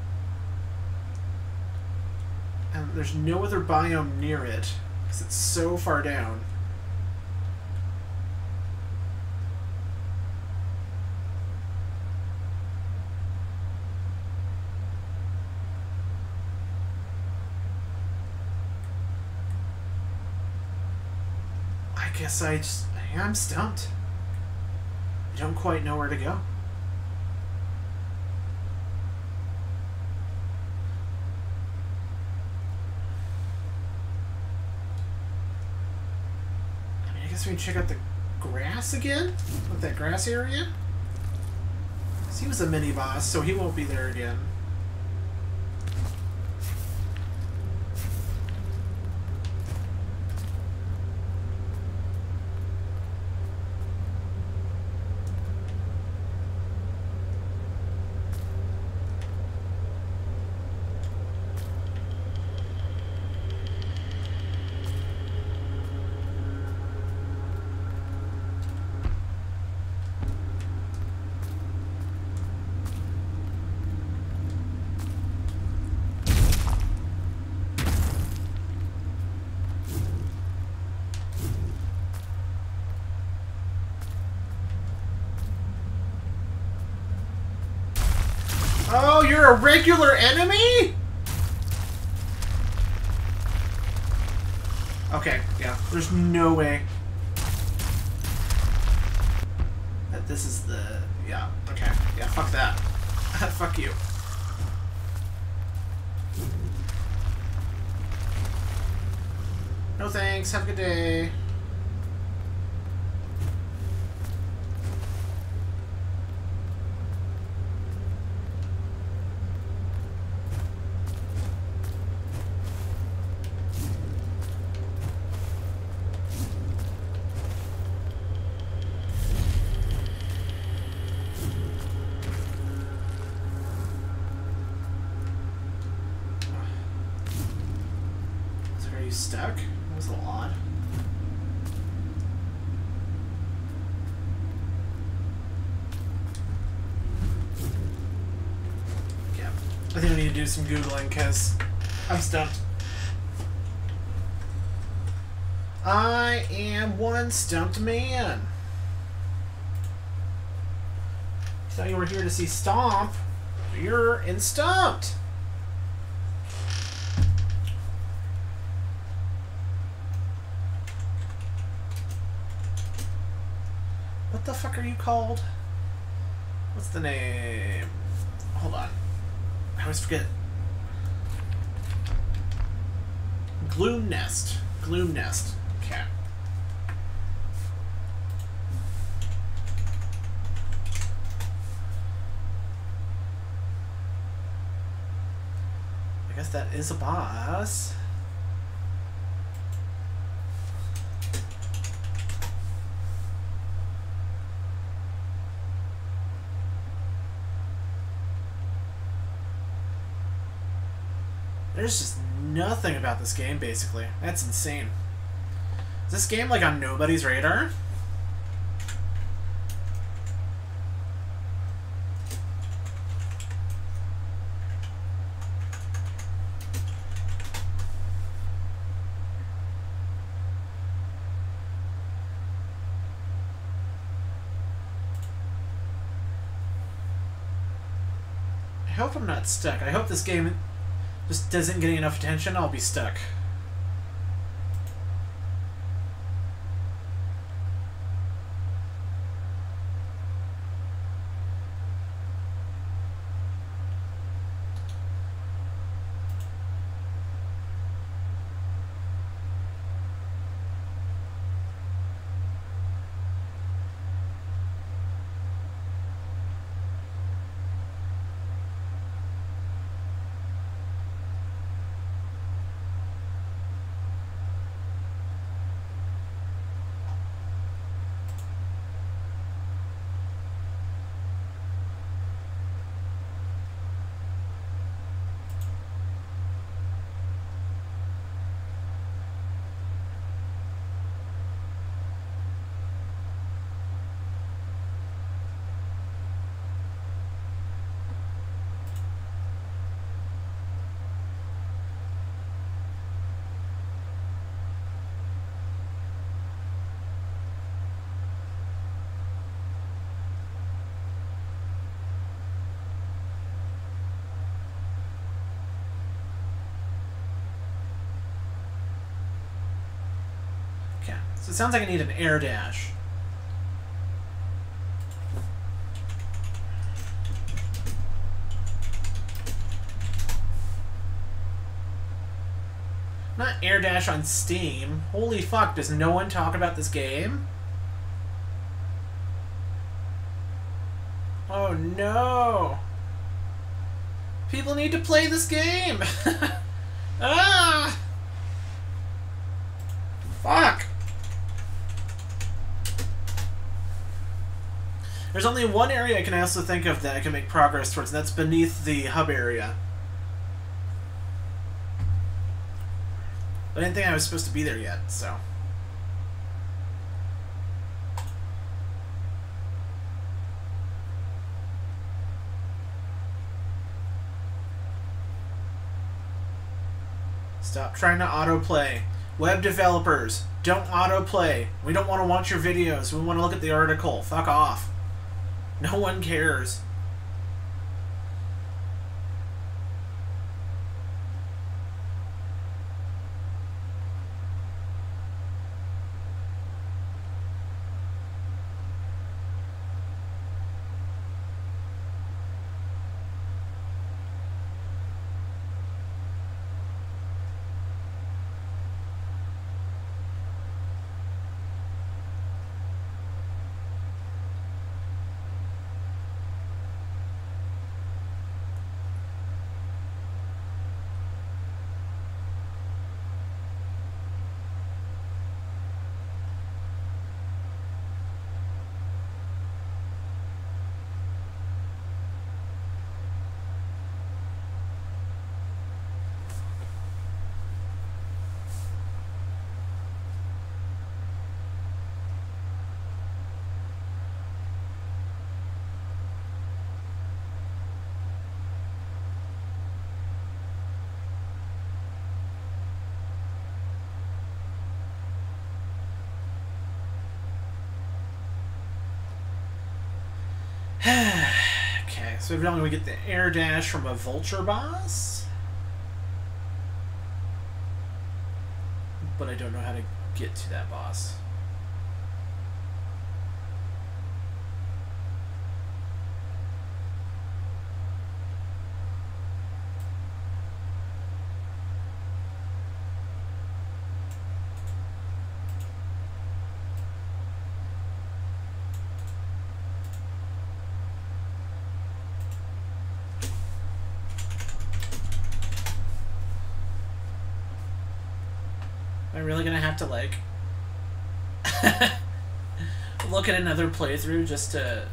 [SPEAKER 1] And there's no other biome near it, because it's so far down. I guess I'm stumped. I don't quite know where to go. I guess we can check out the grass again? With that grass area? Because he was a mini-boss, so he won't be there again. Oh, you're a regular enemy? Okay, yeah. There's no way that this is the... Yeah, okay. Yeah, fuck that. Fuck you. No thanks. Have a good day. Stuck? That was a little odd. Yeah. I think I need to do some Googling because I'm stumped. I am one stumped man. Thought you were here to see Stomp. You're in Stumped. What the fuck are you called? What's the name? Hold on. I always forget. Gloom Nest. Gloom Nest. Okay. I guess that is a boss. There's just nothing about this game, basically. That's insane. Is this game, like, on nobody's radar? I hope I'm not stuck. I hope this game just isn't getting enough attention. I'll be stuck. Okay, so it sounds like I need an air dash. Not air dash on Steam. Holy fuck, does no one talk about this game? Oh no! People need to play this game! Ah! Fuck! There's only one area I can also think of that I can make progress towards, and that's beneath the hub area. But I didn't think I was supposed to be there yet, so... Stop trying to autoplay. Web developers, don't autoplay. We don't want to watch your videos. We want to look at the article. Fuck off. No one cares. Okay, so evidently we get the air dash from a vulture boss. But I don't know how to get to that boss. Am I really gonna have to, like, look at another playthrough just to...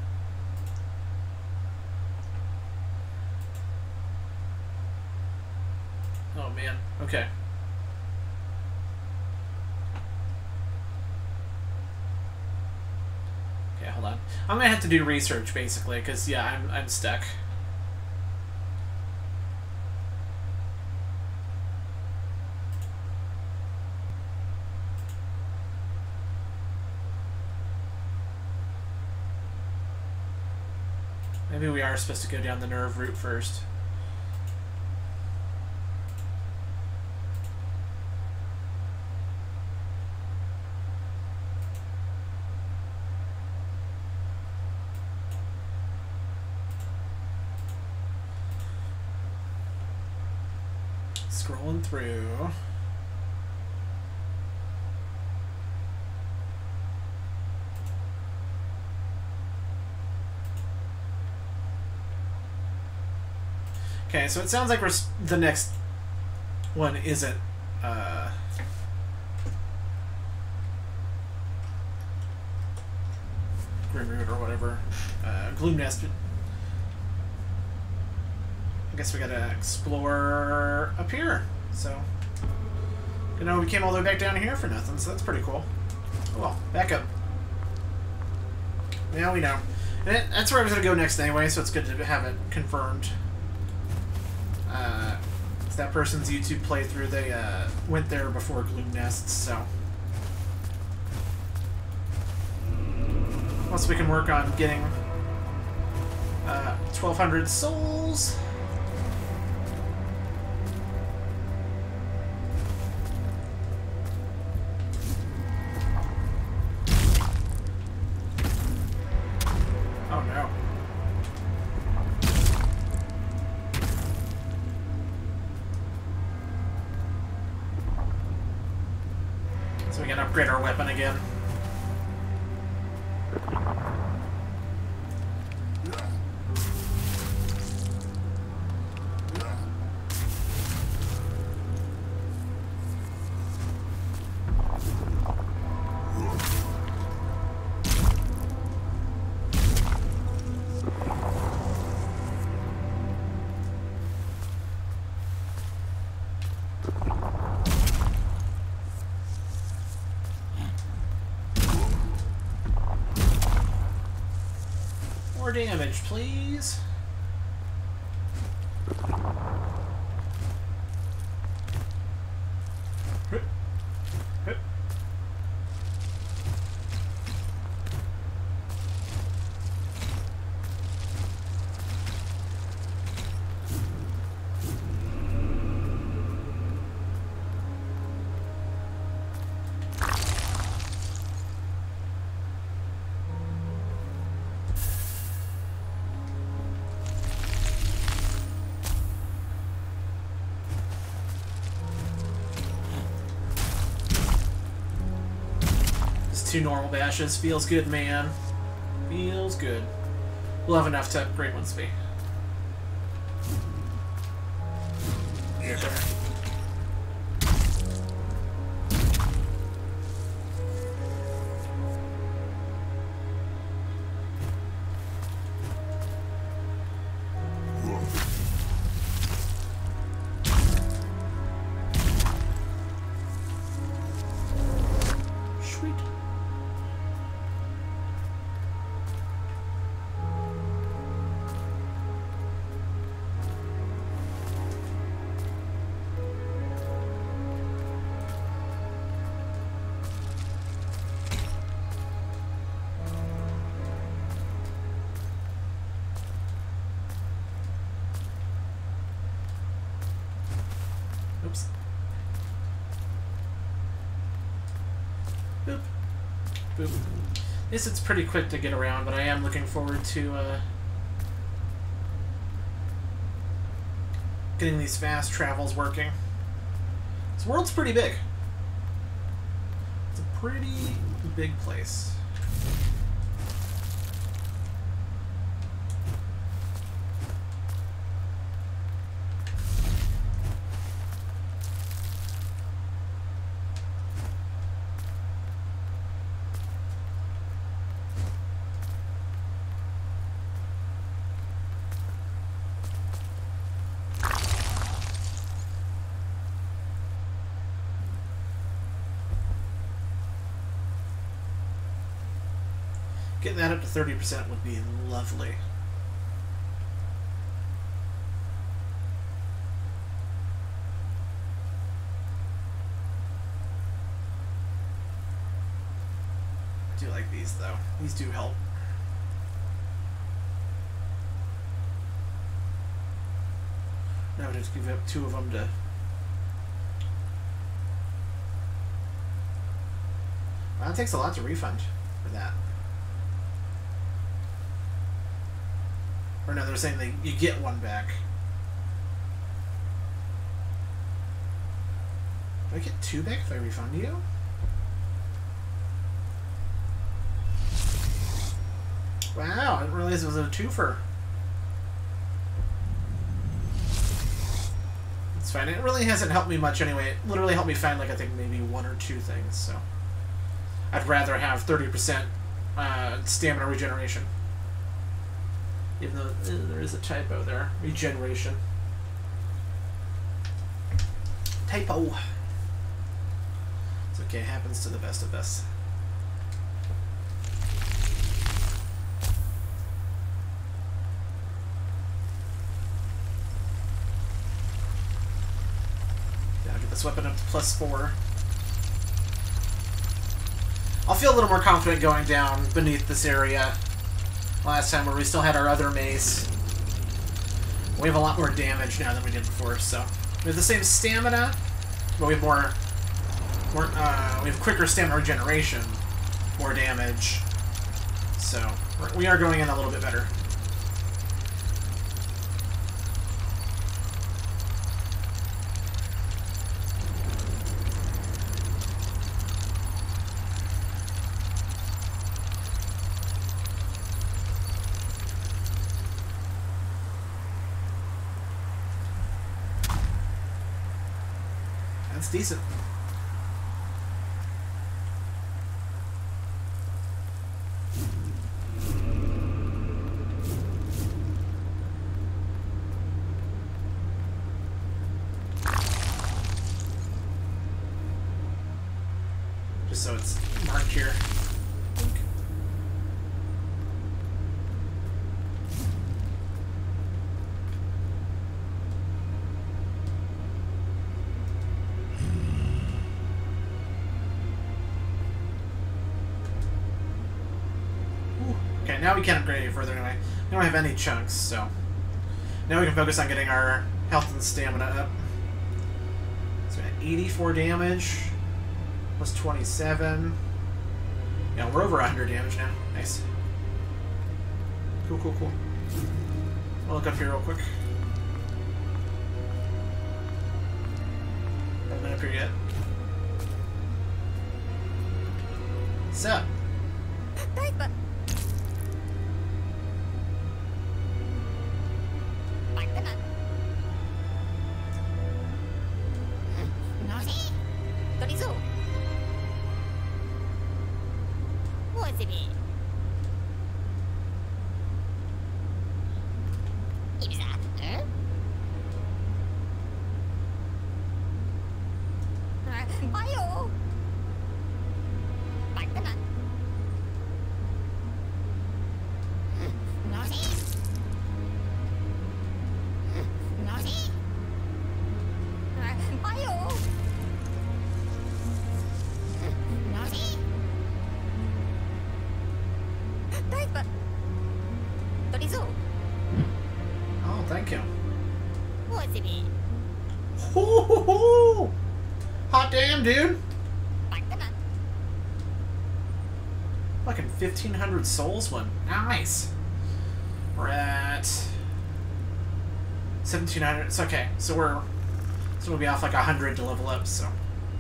[SPEAKER 1] Oh, man. Okay. Okay, hold on. I'm gonna have to do research, basically, because, yeah, I'm stuck. Maybe we are supposed to go down the nerve route first. Scrolling through. Okay, so it sounds like the next one isn't Grime or whatever. Gloom Nest. I guess we gotta explore up here. So, you know, we came all the way back down here for nothing, so that's pretty cool. Oh well, back up. Now we know. And that's where I was gonna go next anyway, so it's good to have it confirmed. It's that person's YouTube playthrough. They went there before Gloom Nests, so. Once we can work on getting 1,200 souls. So we can upgrade our weapon again. More damage, please. Two normal bashes. Feels good, man. Feels good. We'll have enough to upgrade once we... Here, there. Oops. Boop. Boop. Yes, it's pretty quick to get around, but I am looking forward to getting these fast travels working. This world's pretty big. It's a pretty big place. Getting that up to 30% would be lovely. I do like these, though. These do help. Now I just give up 2 of them to... Well, it takes a lot to refund for that. Or no, they're saying that you get 1 back. Do I get 2 back if I refund you? Wow, I didn't realize it was a twofer. It's fine. It really hasn't helped me much anyway. It literally helped me find, like, I think maybe 1 or 2 things, so... I'd rather have 30% stamina regeneration. Even though there is a typo there. Regeneration. Typo. It's okay, it happens to the best of us. Now get this weapon up to +4. I'll feel a little more confident going down beneath this area. Last time where we still had our other mace. We have a lot more damage now than we did before, so we have the same stamina, but we have we have quicker stamina regeneration, more damage. So we are going in a little bit better. That's decent. Just so it's marked here. Okay, now we can't upgrade any further anyway. We don't have any chunks, so now we can focus on getting our health and stamina up. So we got 84 damage, plus 27. Yeah, we're over 100 damage now. Nice. Cool, cool, cool. I'll look up here real quick. Haven't been up here yet. What's up? Oh, thank you. Hoo-hoo-hoo! Hot damn, dude! Fucking 1,500 souls one. Nice! We're at 1,700. It's okay. So we'll be off like 100 to level up, so.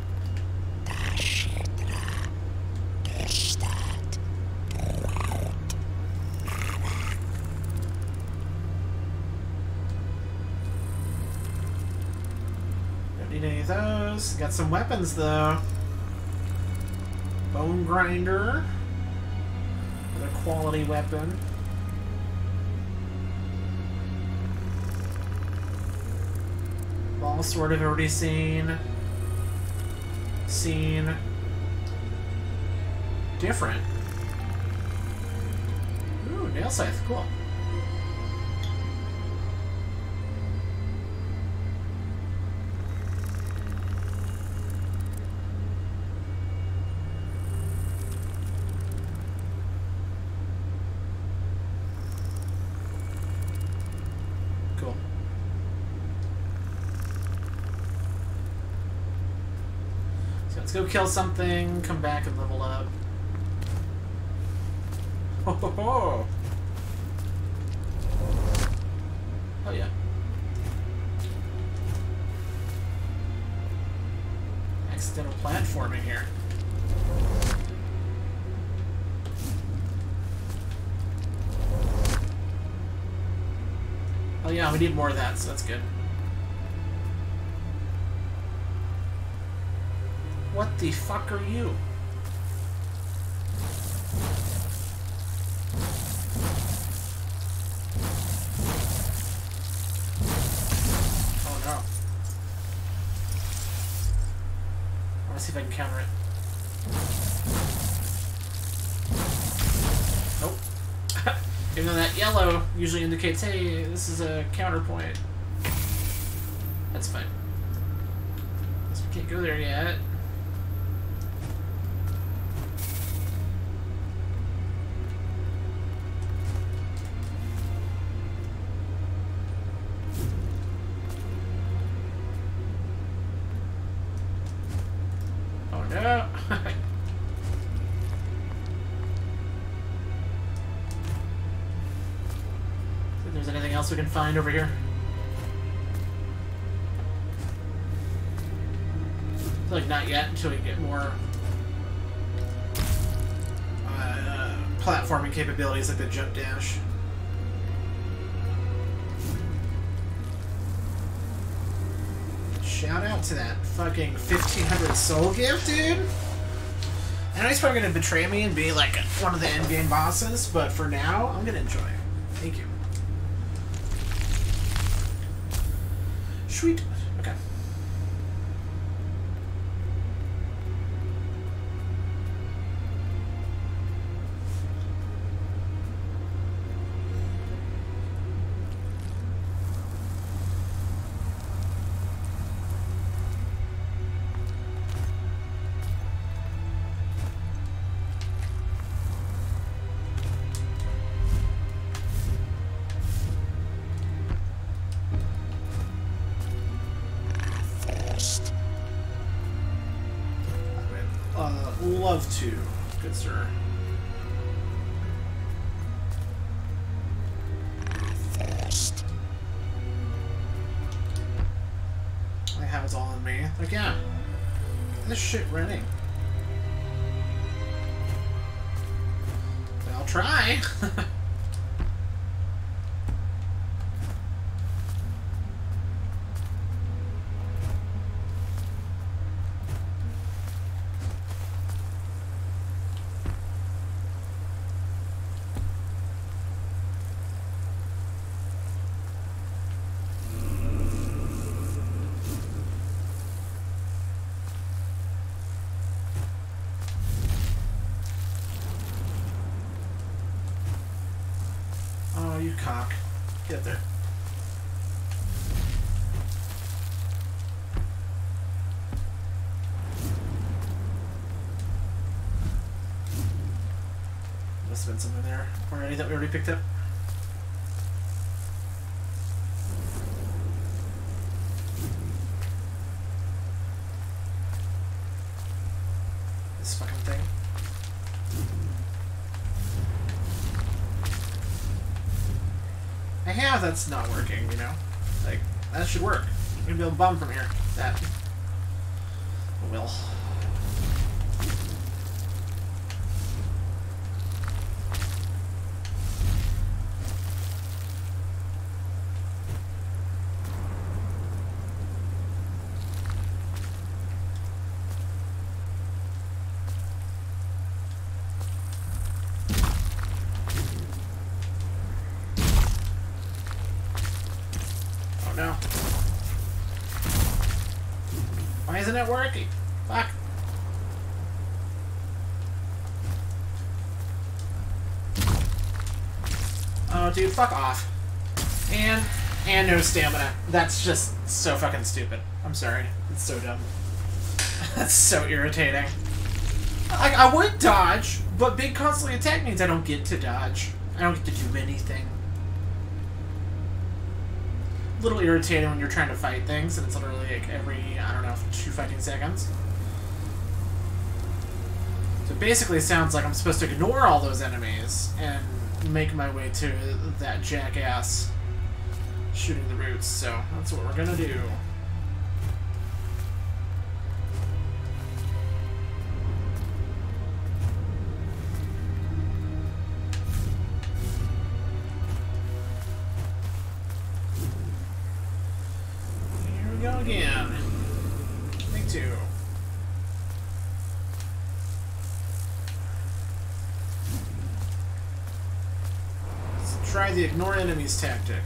[SPEAKER 1] Need any of those. Got some weapons though. Bone grinder. Another quality weapon. Ball sword I've already seen. Different. Ooh, nail scythe, cool. Let's go kill something, come back and level up. Ho ho ho! Oh yeah. Accidental platforming here. Oh yeah, we need more of that, so that's good. What the fuck are you? Oh no. I want to see if I can counter it. Nope. Even though that yellow usually indicates, hey, this is a counterpoint. That's fine. Guess we can't go there yet. No. See if there's anything else we can find over here. I feel like not yet until we get more platforming capabilities like the jump dash. Shout out to that fucking 1500 soul gift, dude. I know he's probably gonna betray me and be like one of the endgame bosses, but for now, I'm gonna enjoy it. Thank you. Sweet. Okay. Love to, good sir.
[SPEAKER 2] First.
[SPEAKER 1] I have it all in me. Like, yeah. Get this shit ready. I'll try. Oh, you cock. Get up there. Must have been something there already that we already picked up. This fucking thing. I have, that's not working, you know? Like, that should work. I'm gonna be able to bomb from here. That will. No. Why isn't it working? Fuck. Oh, dude, fuck off. And no stamina. That's just so fucking stupid. I'm sorry. It's so dumb. That's so irritating. Like, I would dodge, but big constantly attack means I don't get to dodge. I don't get to do anything. A little irritating when you're trying to fight things, and it's literally like every, I don't know, 2 fighting seconds. So basically it sounds like I'm supposed to ignore all those enemies and make my way to that jackass shooting the roots, so that's what we're gonna do. Go again. Me too. Let's try the ignore enemies tactic.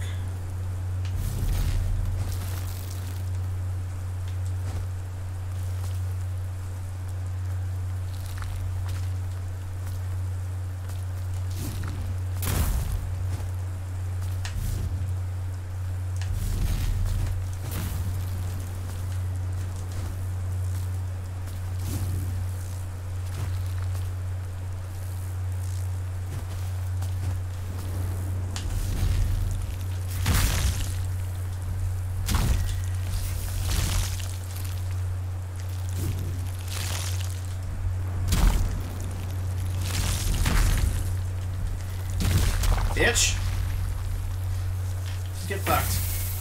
[SPEAKER 1] Bitch! Get fucked.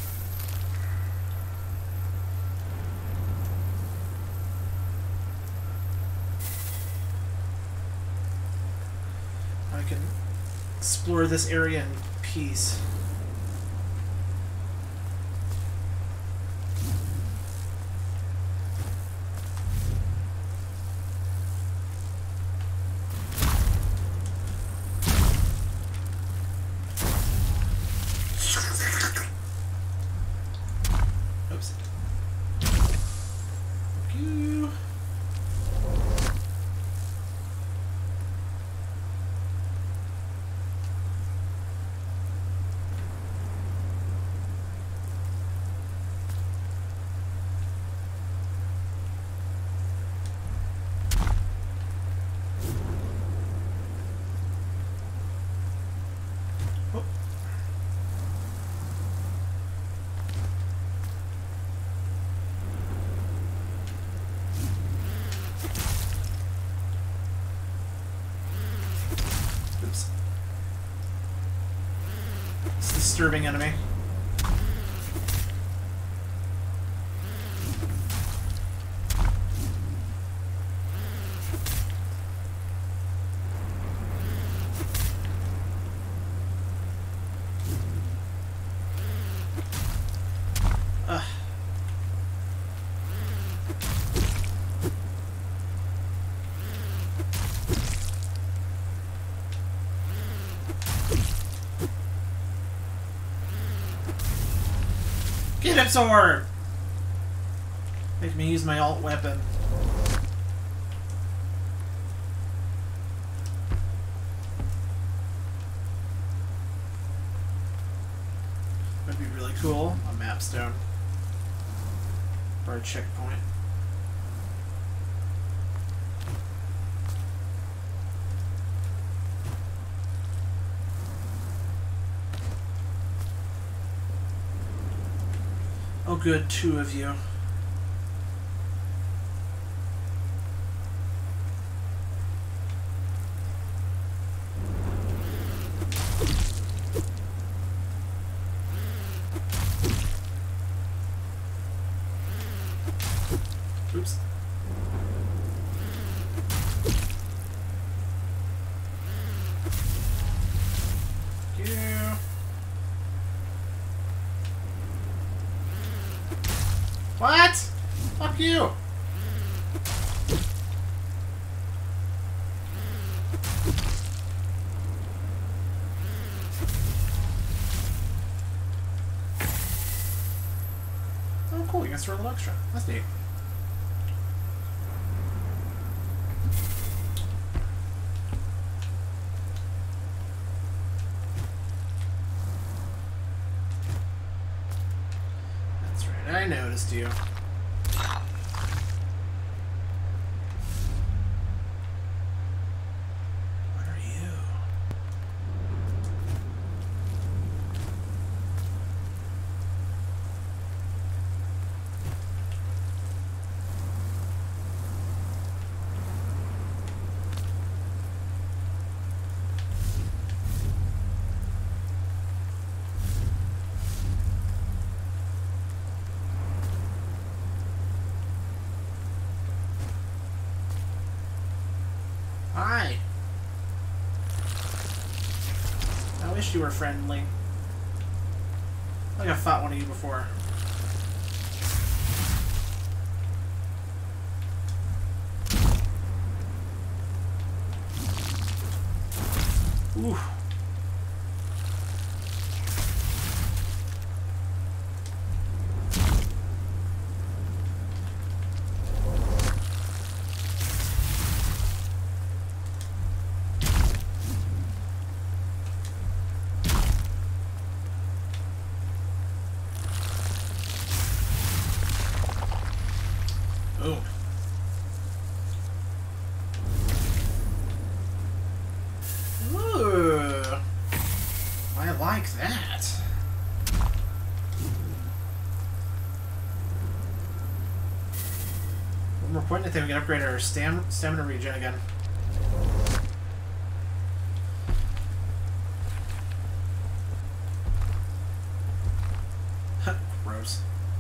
[SPEAKER 1] I can explore this area in peace. Oops. Thank you. Oops. It's a disturbing enemy. Ugh. Get him, sword! Make me use my alt weapon. That'd be really cool. A map stone. Or a checkpoint. Oh good, 2 of you. Oops. Yeah. What? Fuck you! Oh cool, you can throw a little extra. That's neat. That's right, I noticed you. What are you? Hi. I wish you were friendly. Like I fought one of you before. Ooh. Oh. Ooh. I like that. One more point, I think we can upgrade our stamina regen again. Gross.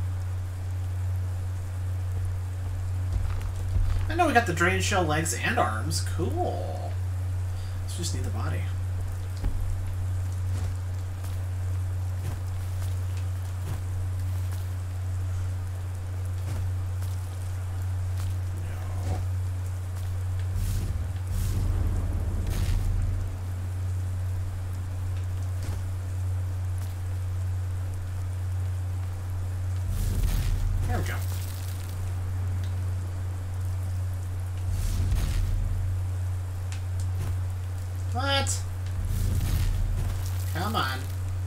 [SPEAKER 1] I know we got the drain shell legs and arms. Cool. Let's just need the body. No. There we go. What? Come on.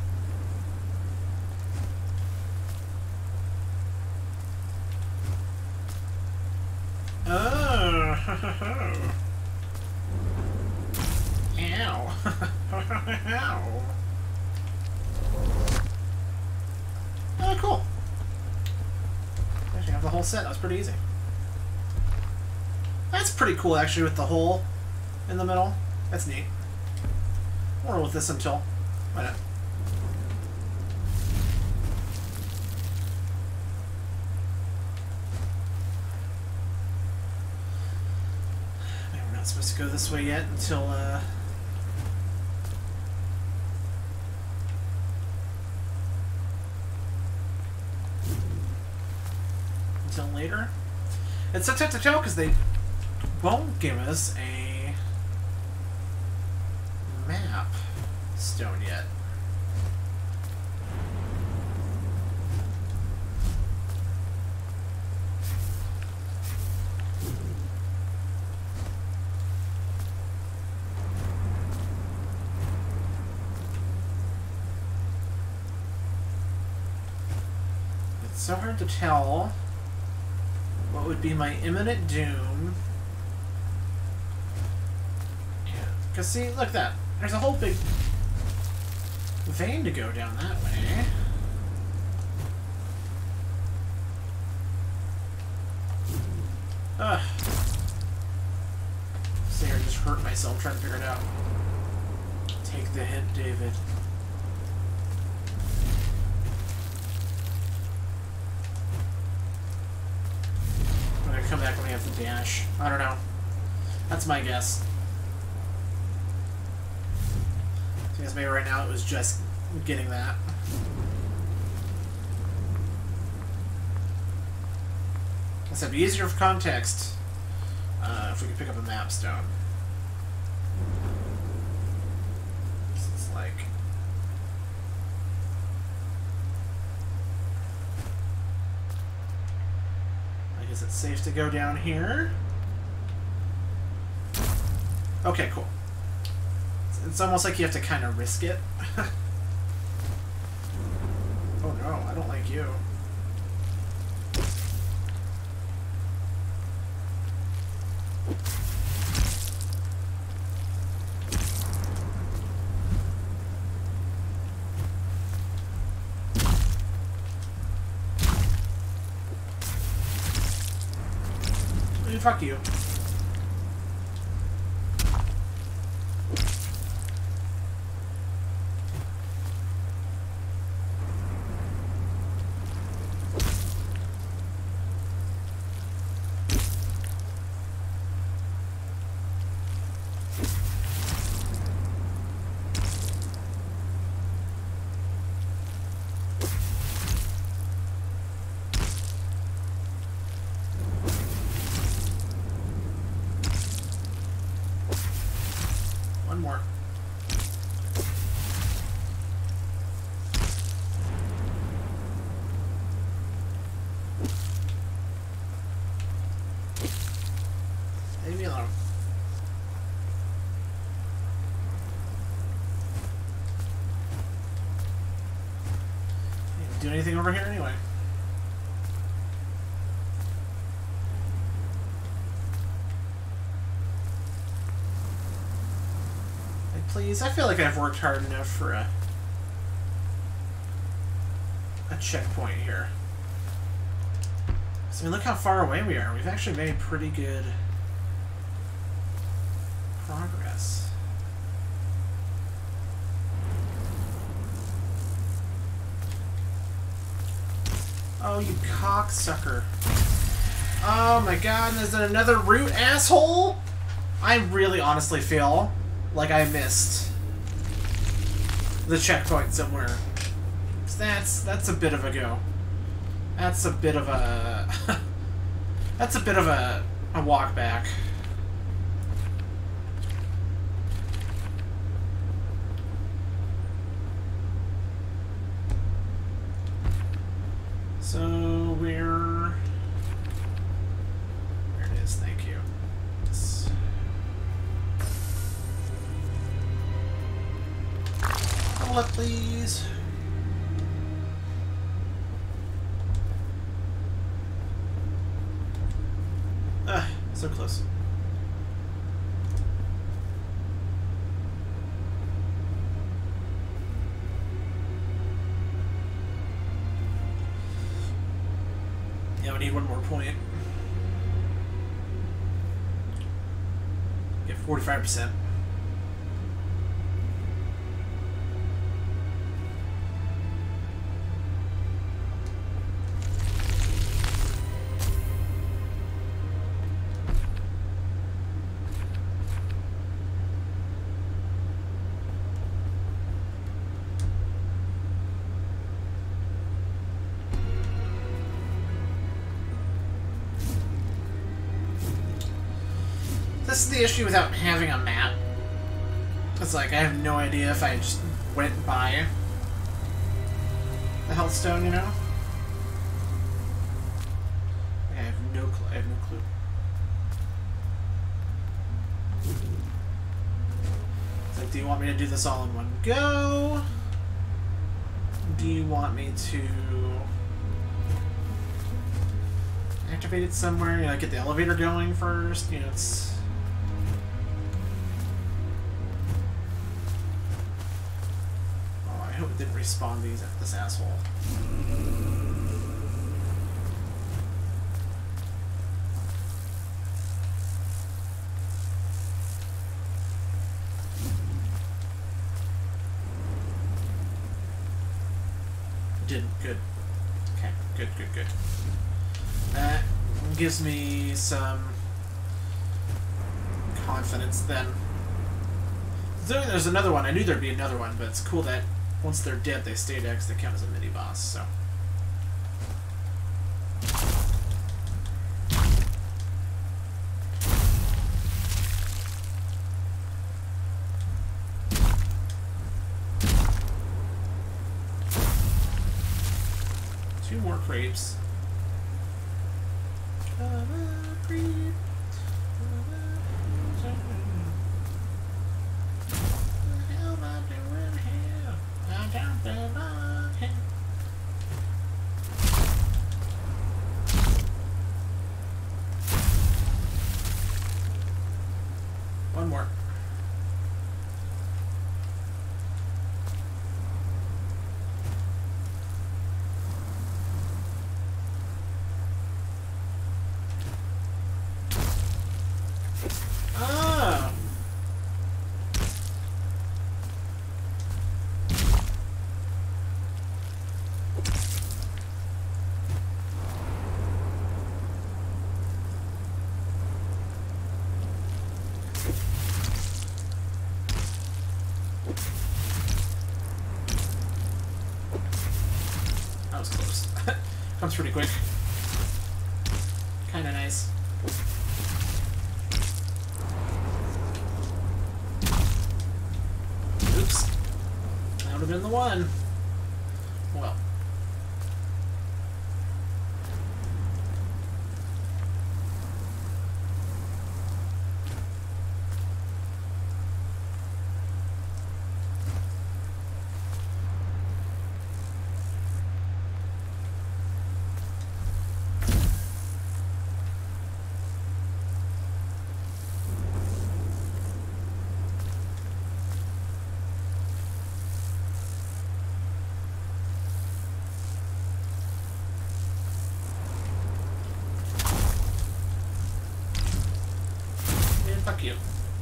[SPEAKER 1] Oh. Ow. Ow. Oh, cool. Actually, have the whole set. That was pretty easy. That's pretty cool, actually, with the hole in the middle. That's neat. We'll roll with this until... Why not? Maybe we're not supposed to go this way yet until, until later. It's so tough to tell because they won't give us a map stone yet. It's so hard to tell what would be my imminent doom. Yeah, because see, look at that. There's a whole big vein to go down that way. Ugh. See, I just hurt myself trying to figure it out. Take the hint, David. I'm gonna come back when we have the dash. I don't know. That's my guess. I guess maybe right now it was just getting that. I guess it'd be easier for context if we could pick up a map stone. It's like... I guess it's safe to go down here. Okay, cool. It's almost like you have to kind of risk it. Oh no, I don't like you. Fuck you. One more. Leave me alone. Didn't do anything over here anyway. Please, I feel like I've worked hard enough for a checkpoint here. So, I mean, look how far away we are. We've actually made pretty good progress. Oh, you cocksucker. Oh my god, and there's another route, asshole? I really honestly feel like I missed the checkpoint somewhere. That's a bit of a go. That's a bit of a that's a bit of a walk back. So we're Level up, please. Ah, so close. Yeah, we need one more point. Get 45%. This is the issue without having a map. It's like, I have no idea if I just went by the Healthstone, you know? I have no clue. I have no clue. It's like, do you want me to do this all in one go? Do you want me to activate it somewhere? You know, get the elevator going first? You know, it's... I hope it didn't respawn these at this asshole. Didn't. Good. Okay. Good, good, good. That gives me some confidence then. There's another one. I knew there'd be another one, but it's cool that once they're dead, they stay dead because they count as a mini-boss, so. Two more crepes. One more. Ah. That was close. Comes pretty quick. Kinda nice. Oops. That would have been the one. Well. Fuck you.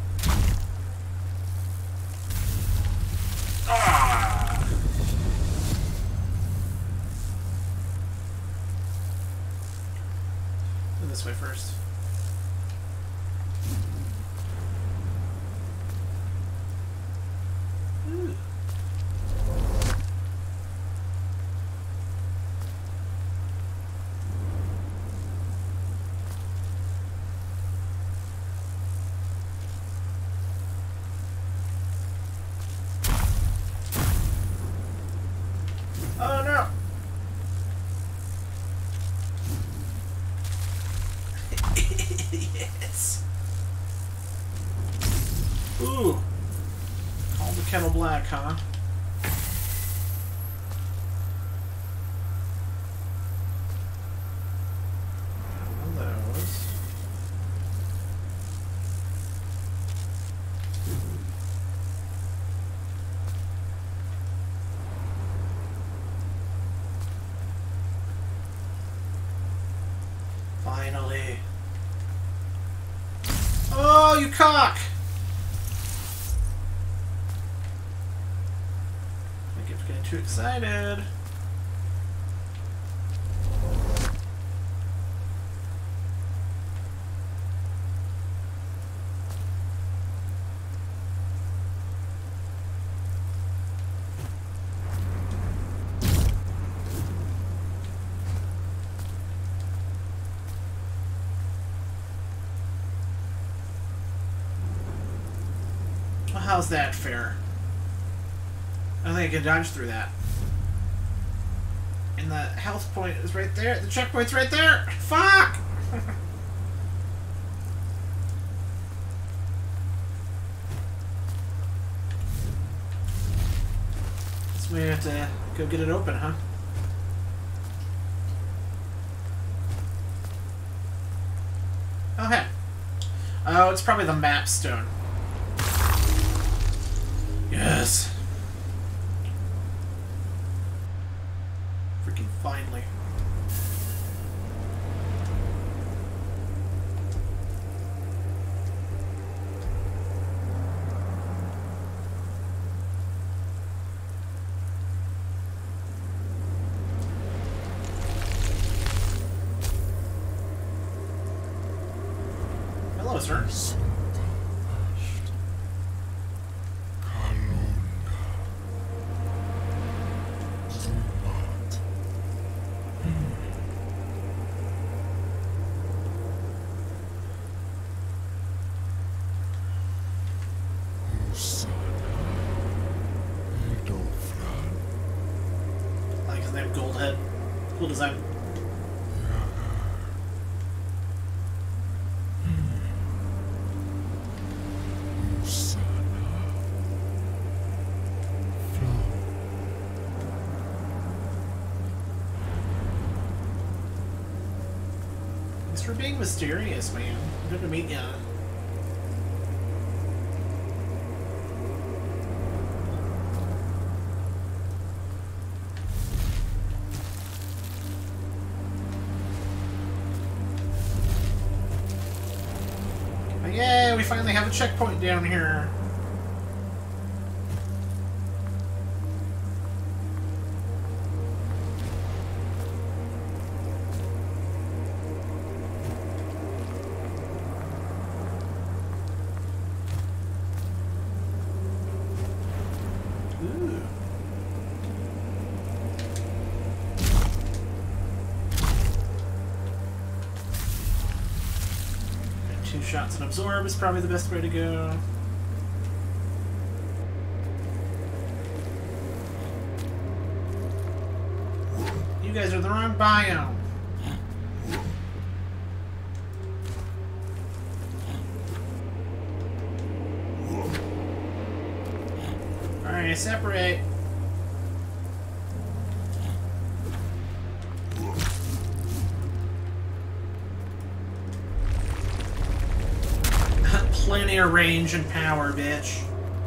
[SPEAKER 1] Ah! Go this way first. Ooh. Oh no! Yes! Ooh! Call the kettle black, huh? Finally. Oh, you cock! I keep getting too excited. How's that fair? I think I can dodge through that. And the health point is right there. The checkpoint's right there! Fuck! So we have to go get it open, huh? Oh, hey. Oh, it's probably the map stone. Yes. Freaking finally. Hello, sir. Goldhead. Cool design. Thanks for being mysterious, man. Good to meet ya. Yay, we finally have a checkpoint down here. Ooh. Two shots and absorb is probably the best way to go. You guys are the wrong biome. Alright, separate. Plenty of range and power, bitch.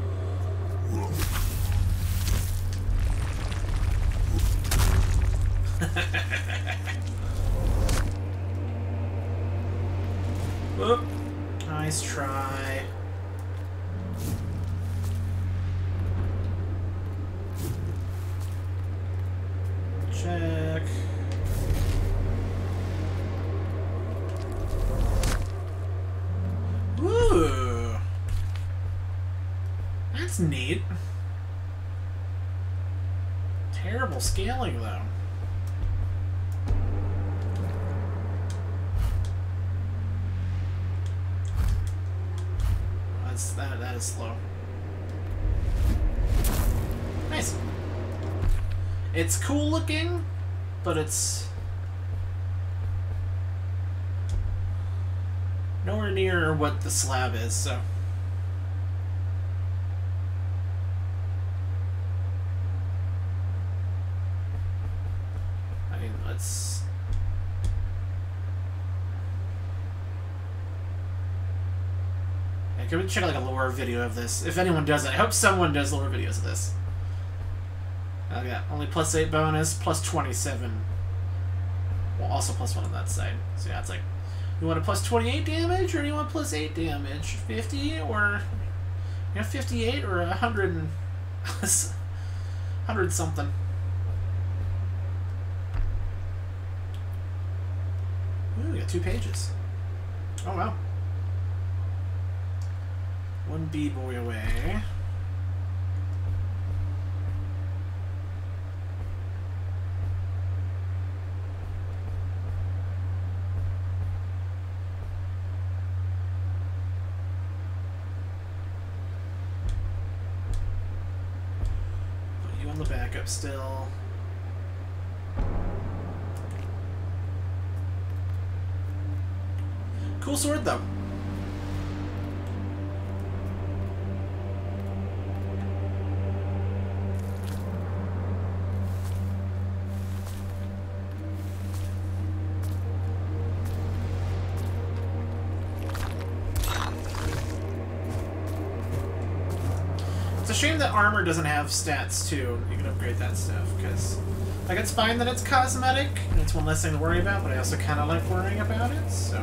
[SPEAKER 1] Whoop. Nice try. Check. Ooh. That's neat. Terrible scaling, though. That is slow. Nice. It's cool looking, but it's nowhere near what the slab is, so. I mean, let's. Can we check out like a lore video of this? If anyone does it, I hope someone does lore videos of this. Oh yeah, only +8 bonus, +27. Wow. also +1 on that side. So yeah, it's like, you want a +28 damage, or do you want +8 damage? 50, or 58, or 100 and 100 something. Ooh, we got 2 pages. Oh wow. 1 B-boy away. Put you on the backup still. Cool sword though. It's a shame that armor doesn't have stats too. You can upgrade that stuff, because like, it's fine that it's cosmetic and it's one less thing to worry about, but I also kind of like worrying about it, so.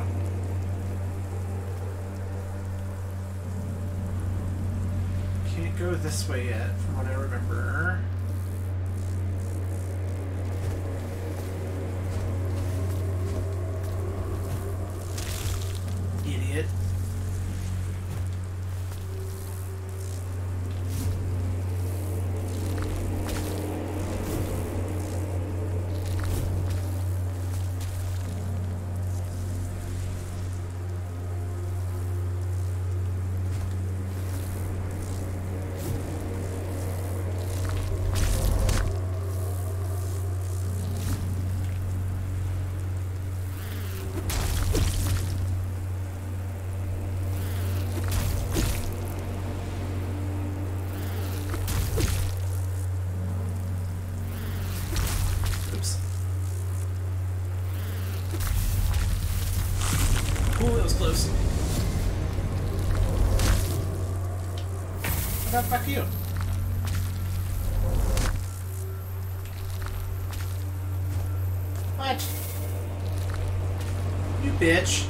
[SPEAKER 1] Can't go this way yet, from what I remember. Idiot. Ooh, that was close. What the fuck you? What? You bitch.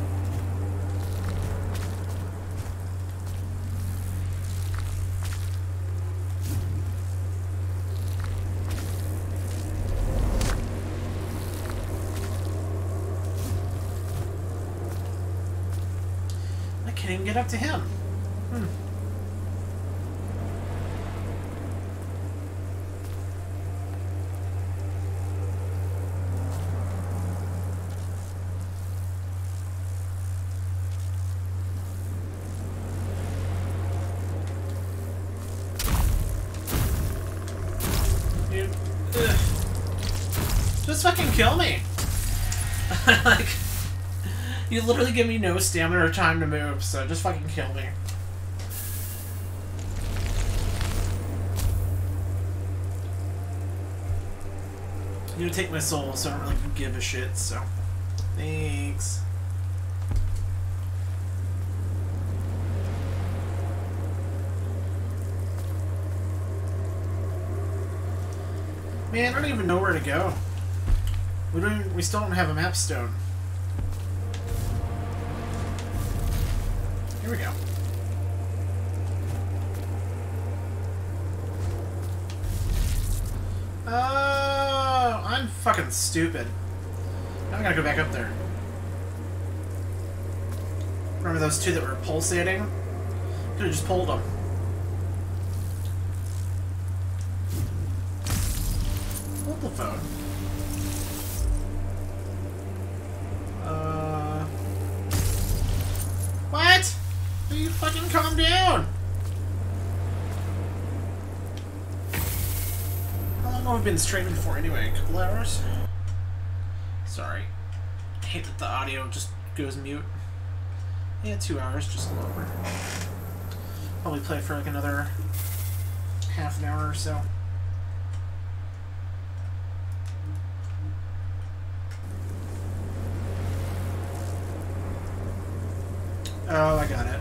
[SPEAKER 1] Can't even get up to him. Dude. Ugh. Just fucking kill me. Like, you literally give me no stamina or time to move, so just fucking kill me. You take my soul, so I don't really give a shit, so. Thanks. Man, I don't even know where to go. We still don't have a map stone. Here we go. Oh, I'm fucking stupid. Now I gotta go back up there. Remember those 2 that were pulsating? Could've just pulled them. Hold the phone. What? Will you fucking calm down? How long have we been streaming for anyway? A couple hours? Sorry. I hate that the audio just goes mute. Yeah, 2 hours, just lower. Probably play for like another half an hour or so. Oh, I got it.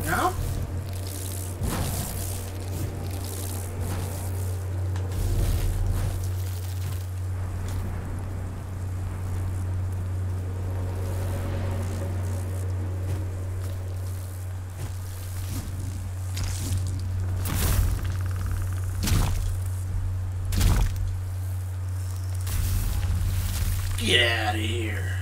[SPEAKER 1] No? Get out of here.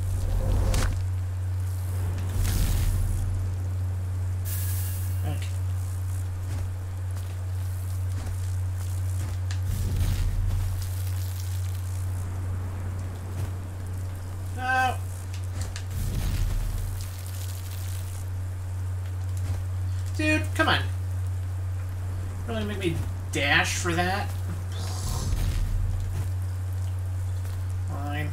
[SPEAKER 1] Okay. No. Dude, come on. Really make me dash for that? Fine.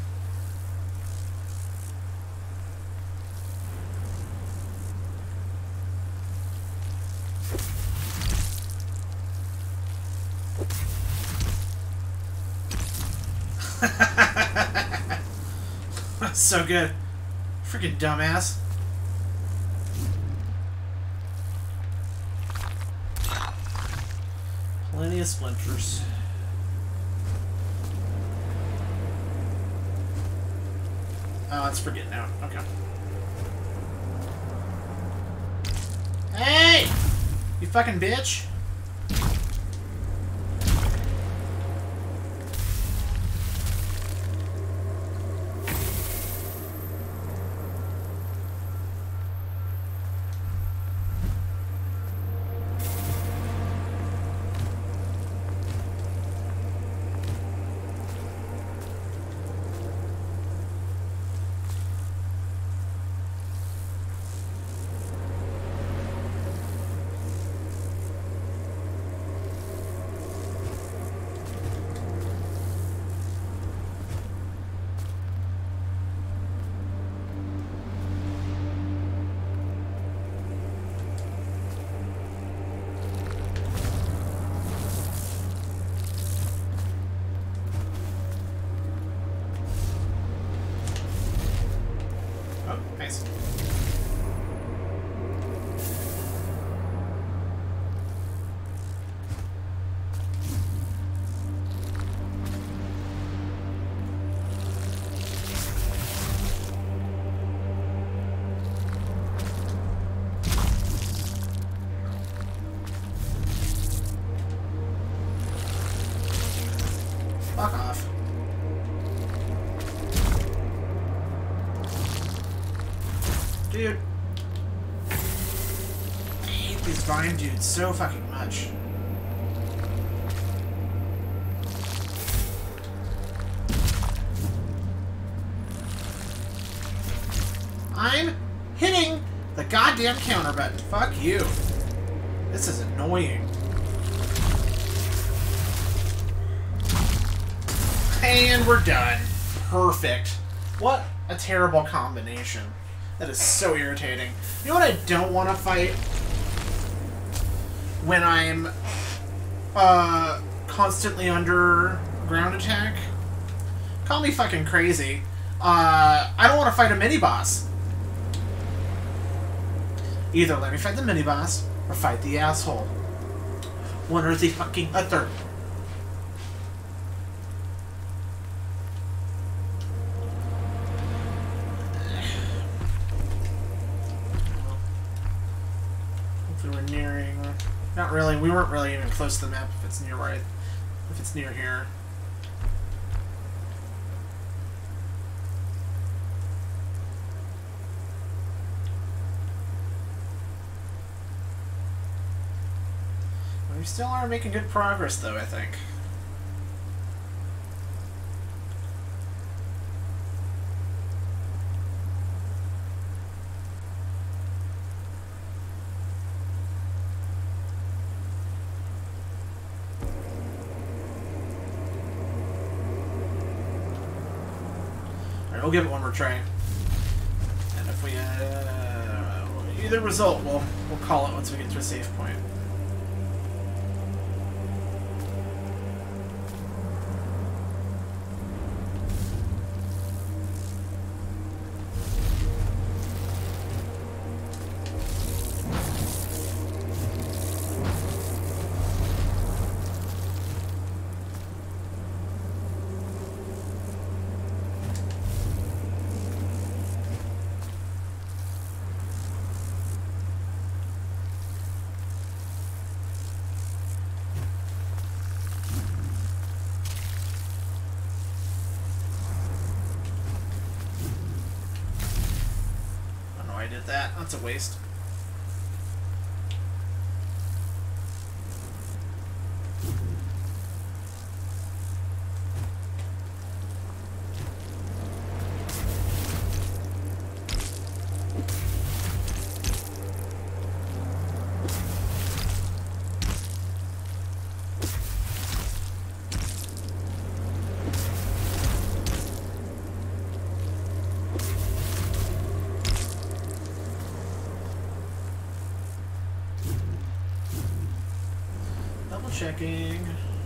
[SPEAKER 1] That's so good. Freaking dumbass. Plenty of splinters. Oh, it's for getting out. Okay. Hey! You fucking bitch! Nice. Fuck off. Dude. I hate these Grime dudes so fucking much. I'm hitting the goddamn counter button. Fuck you. This is annoying. And we're done. Perfect. What a terrible combination. That is so irritating. You know what I don't want to fight? When I'm constantly under ground attack? Call me fucking crazy. I don't want to fight a mini-boss. Either let me fight the mini-boss or fight the asshole. One or the fucking other. Not really. We weren't really even close to the map if it's near right. If it's near here. We still are making good progress though, I think. We'll give it one more try, and if we either result, we'll call it once we get to a safe point. did that. That's a waste. Checking.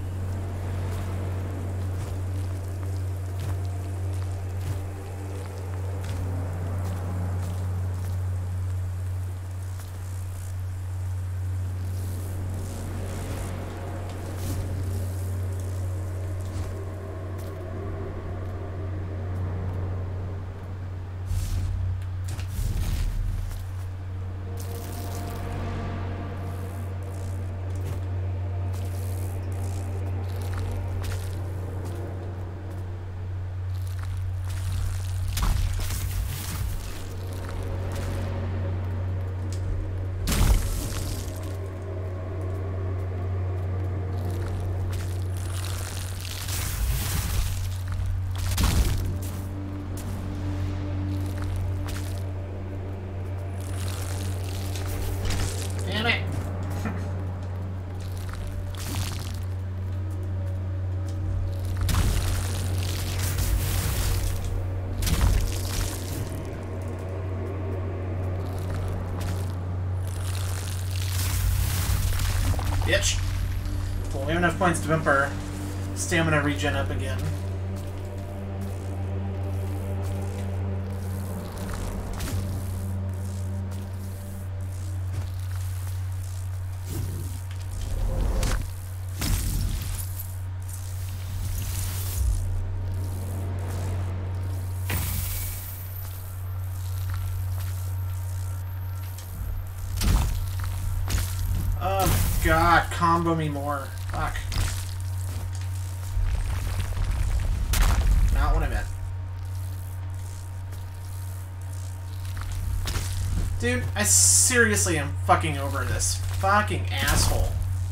[SPEAKER 1] Bitch. Well, we have enough points to bump our stamina regen up again. God, combo me more. Fuck. Not what I meant. Dude, I seriously am fucking over this fucking asshole.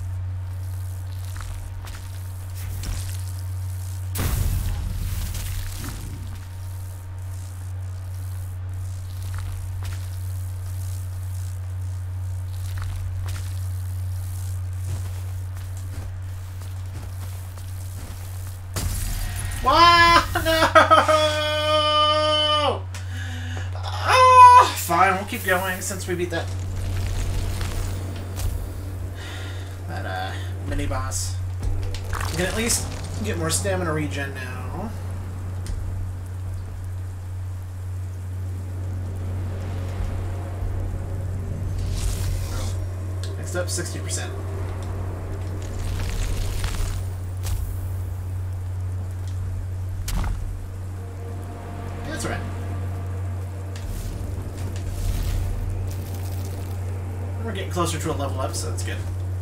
[SPEAKER 1] Wow! No! Oh, fine, we'll keep going since we beat that mini boss. We can at least get more stamina regen now. Next up, 60%. That's right. We're getting closer to a level up, so that's good.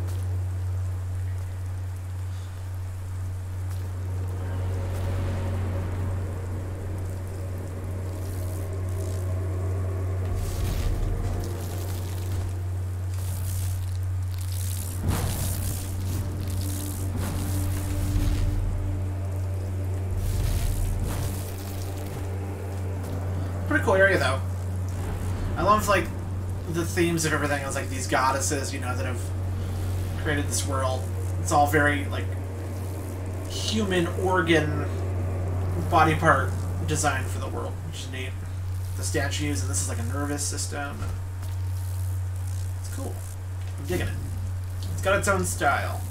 [SPEAKER 1] Pretty cool area, though. I love, like, the themes of everything. It's like these goddesses, you know, that have created this world. It's all very, like, human organ body part design for the world, which is neat. The statues, and this is like a nervous system. And it's cool. I'm digging it. It's got its own style.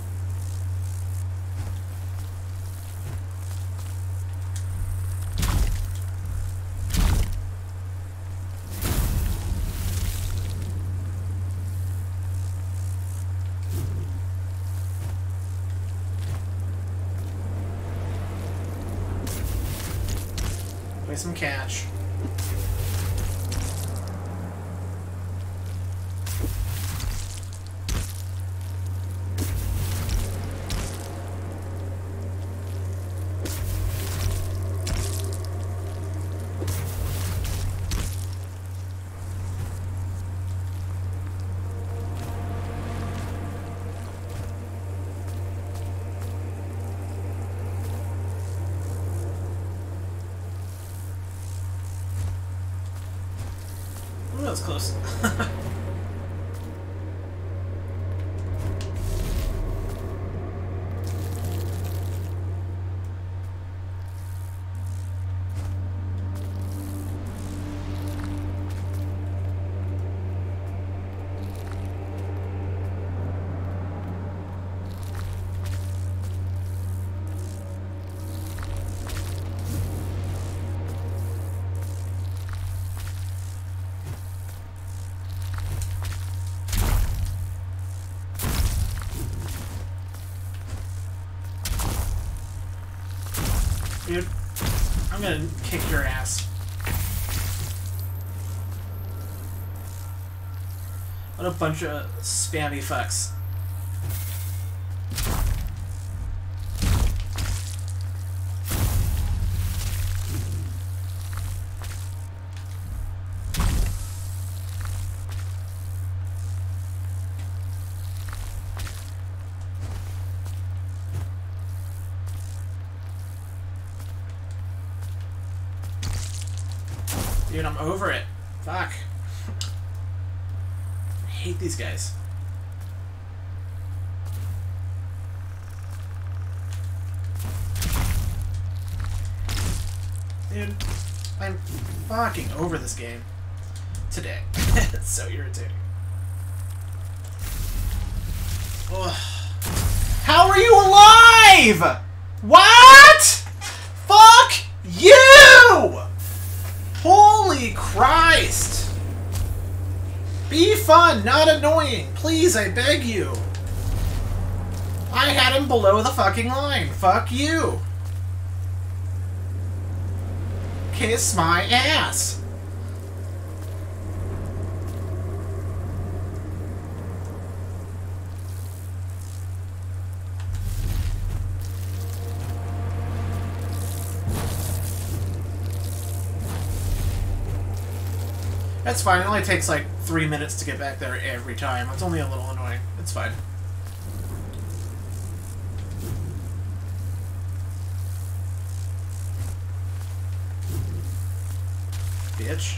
[SPEAKER 1] Play some catch. that was close. Dude, I'm gonna kick your ass. What a bunch of spammy fucks. Dude, I'm over it. Fuck. I hate these guys. Dude, I'm fucking over this game. Today. It's so irritating. Ugh. How are you alive? What? Fuck you! Holy Christ! Be fun, not annoying. Please, I beg you. I had him below the fucking line. Fuck you. Kiss my ass. That's fine. It only takes like 3 minutes to get back there every time. It's only a little annoying. It's fine. Bitch.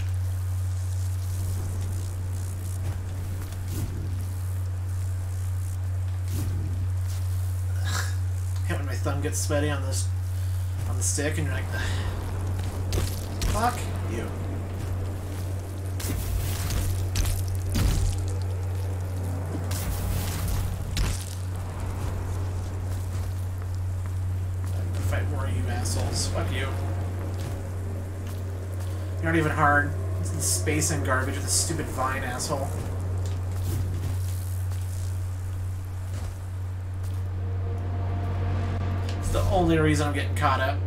[SPEAKER 1] Ugh. Hate when my thumb gets sweaty on this on the stick and you're like, ugh. Fuck you. Fight more of you assholes. Fuck you. You're not even hard. It's the space and garbage with a stupid vine, asshole. It's the only reason I'm getting caught up.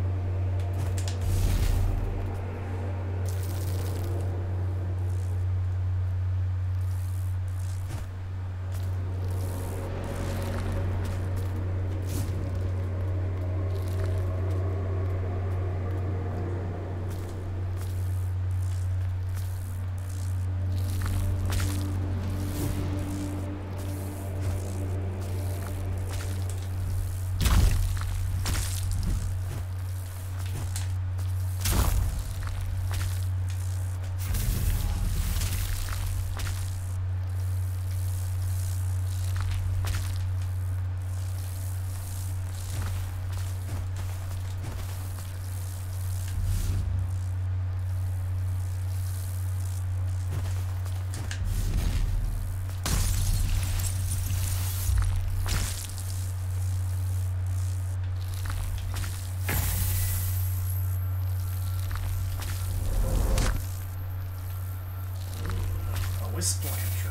[SPEAKER 1] Splanter.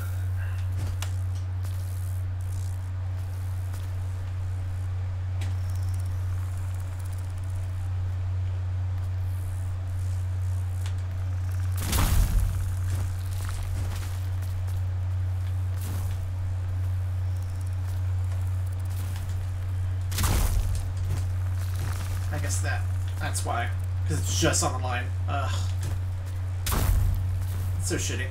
[SPEAKER 1] I guess that's why. Because it's just on the line. Ugh. It's so shitty.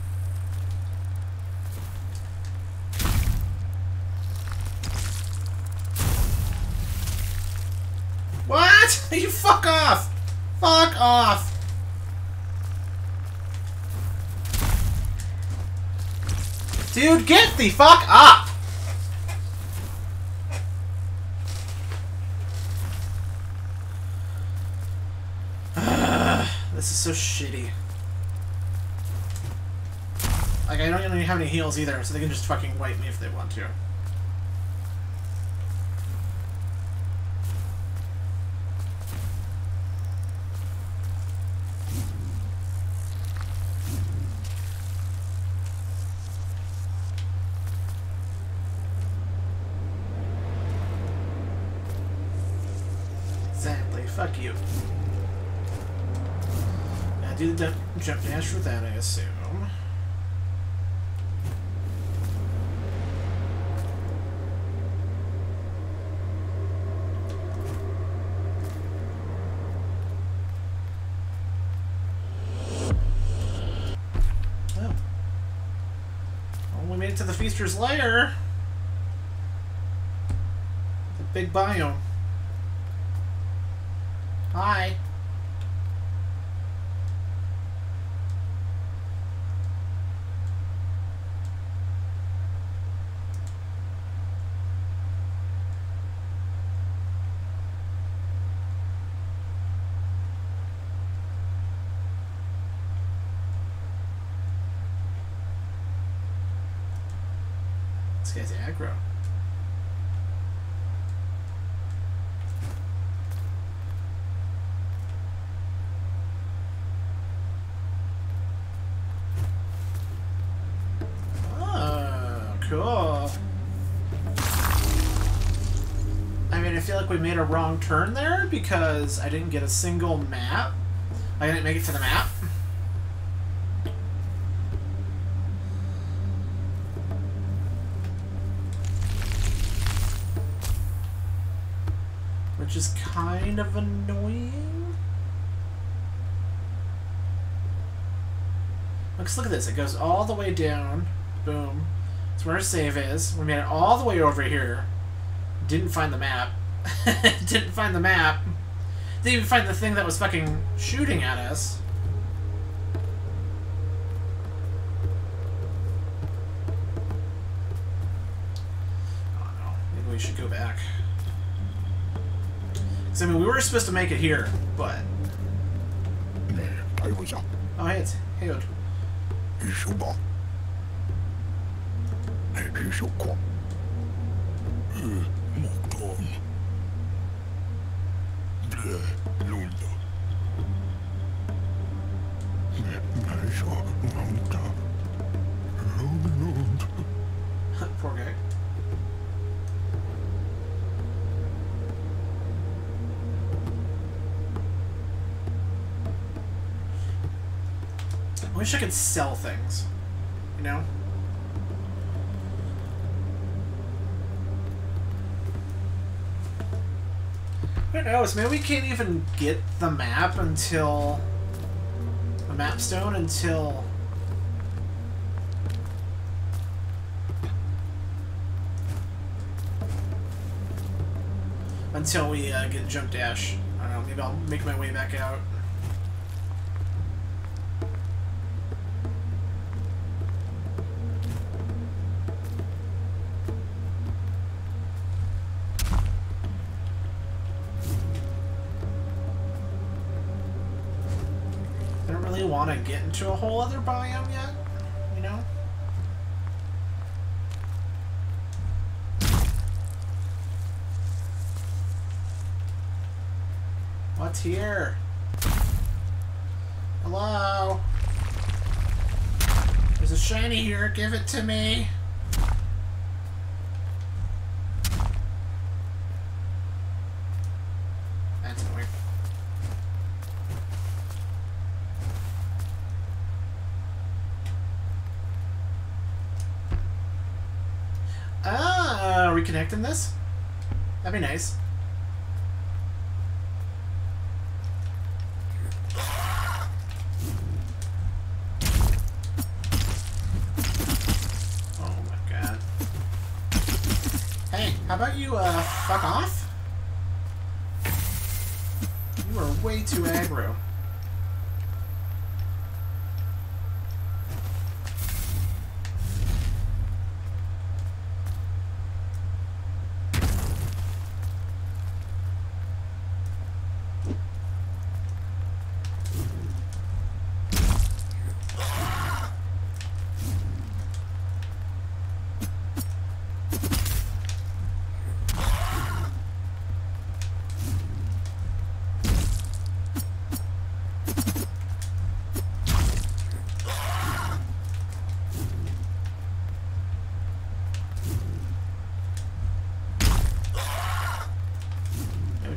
[SPEAKER 1] What? You fuck off! Fuck off! Dude, get the fuck up! This is so shitty. Like, I don't even have any heals either, so they can just fucking wipe me if they want to. Exactly. Fuck you. Now do the jump dash for that, I assume. Oh. Well, we made it to the Feaster's Lair. The big biome. Hi. This guy's aggro. Cool. I mean, I feel like we made a wrong turn there because I didn't get a single map. I didn't make it to the map. Which is kind of annoying. Look at this. It goes all the way down. Boom. That's where our save is. We made it all the way over here. Didn't find the map. Didn't find the map. Didn't even find the thing that was fucking shooting at us. Oh no. Maybe we should go back. Because, I mean, we were supposed to make it here, but... Oh, hey, it's Haywood. Poor guy. I wish I could sell things, you know? Who knows? Maybe we can't even get the map until... the map stone until... until we get jump dash. I don't know, maybe I'll make my way back out. Want to get into a whole other biome yet, you know? What's here? Hello? There's a shiny here, give it to me. That's annoying. Are we connecting this? That'd be nice. Oh my god. Hey, how about you, fuck off? You are way too aggro.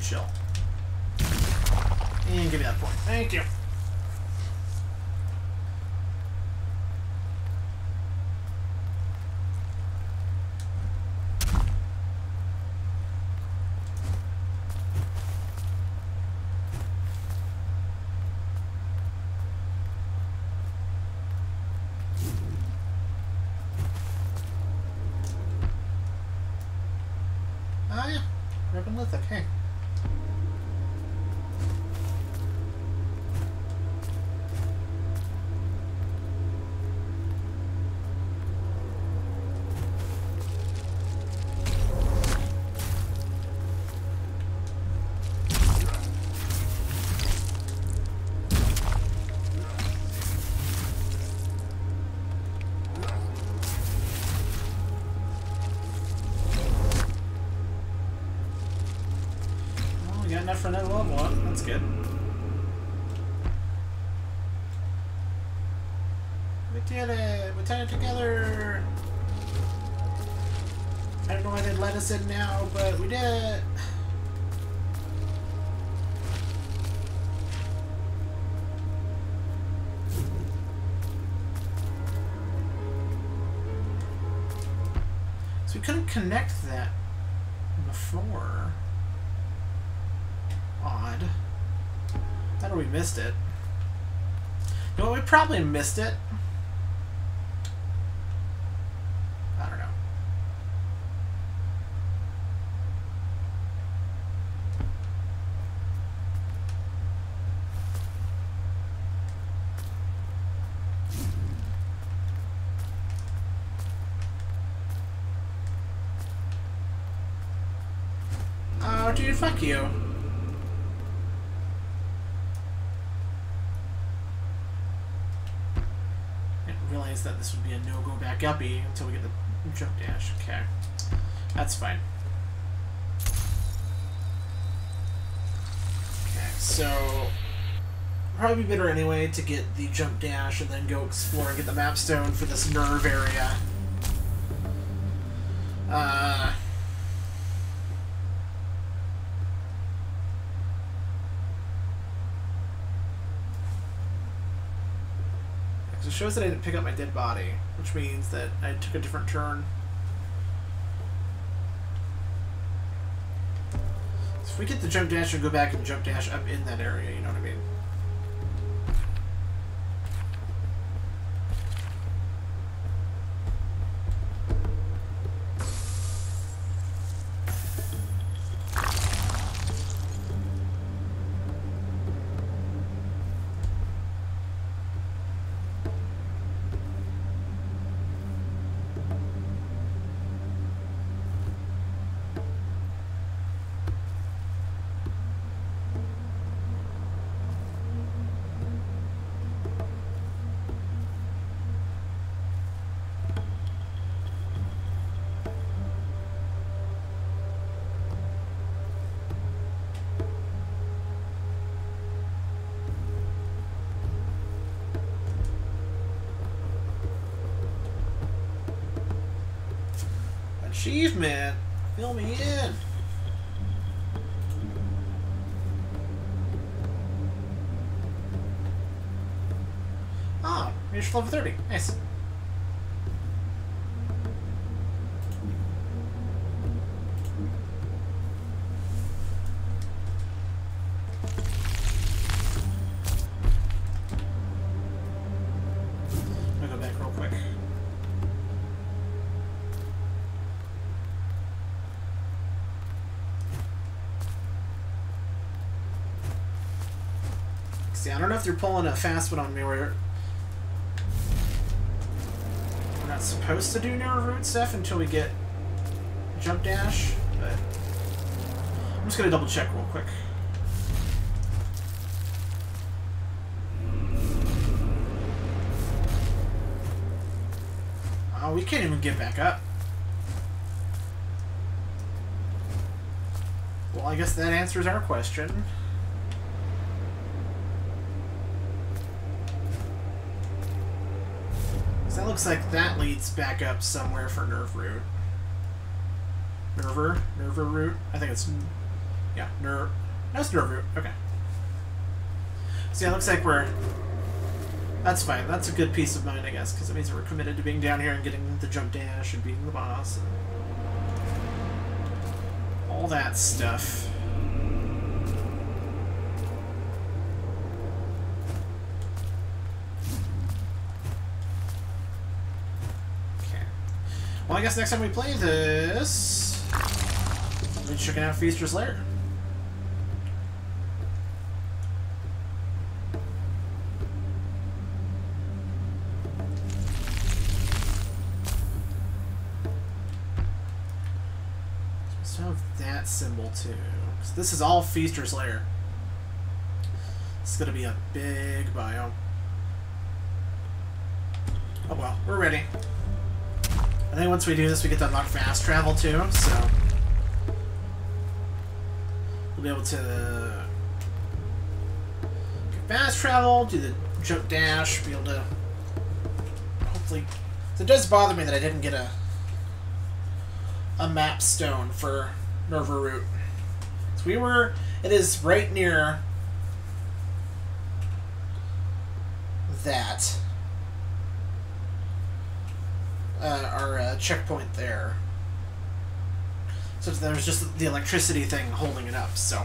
[SPEAKER 1] Good chill. And give me that point. Thank you. Oh yeah, Ribbon Lithic, hey. Got enough for another level up. That's good. We did it! We tied it together! I don't know why they'd let us in now, but we did it! So we couldn't connect that before. Odd. I thought we missed it. You know what? We probably missed it. I don't know. Oh, dude, fuck you. That this would be a no-go back uppy until we get the jump dash. Okay. That's fine. Okay, so probably be better anyway to get the jump dash and then go explore and get the map stone for this nerve area. It shows that I didn't pick up my dead body, which means that I took a different turn. So if we get the jump dash and go back and jump dash up in that area, you know what I mean? Achievement! Fill me in! Ah, reached level 30. Nice. I'm gonna go back real quick. See, I don't know if they're pulling a fast one on me where we're not supposed to do narrow route stuff until we get jump dash, but I'm just gonna double check real quick. Oh, we can't even get back up. Well, I guess that answers our question. That looks like that leads back up somewhere for Nerve Route. Nerver route? I think it's Yeah, nerve. That's nerve root. Okay. So yeah, it looks like we're... That's fine. That's a good peace of mind, I guess, because it means we're committed to being down here and getting the jump dash and beating the boss. And all that stuff. Okay. Well, I guess next time we play this, we'll be checking out Feaster's Lair. That symbol too. So this is all Feaster's Lair. It's gonna be a big biome. Oh well, we're ready. I think once we do this, we get to unlock fast travel too. So we'll be able to get fast travel, do the jump dash, be able to hopefully. So it does bother me that I didn't get a map stone for Nerva Root. So it is right near that. Our checkpoint there. So there's just the electricity thing holding it up, so.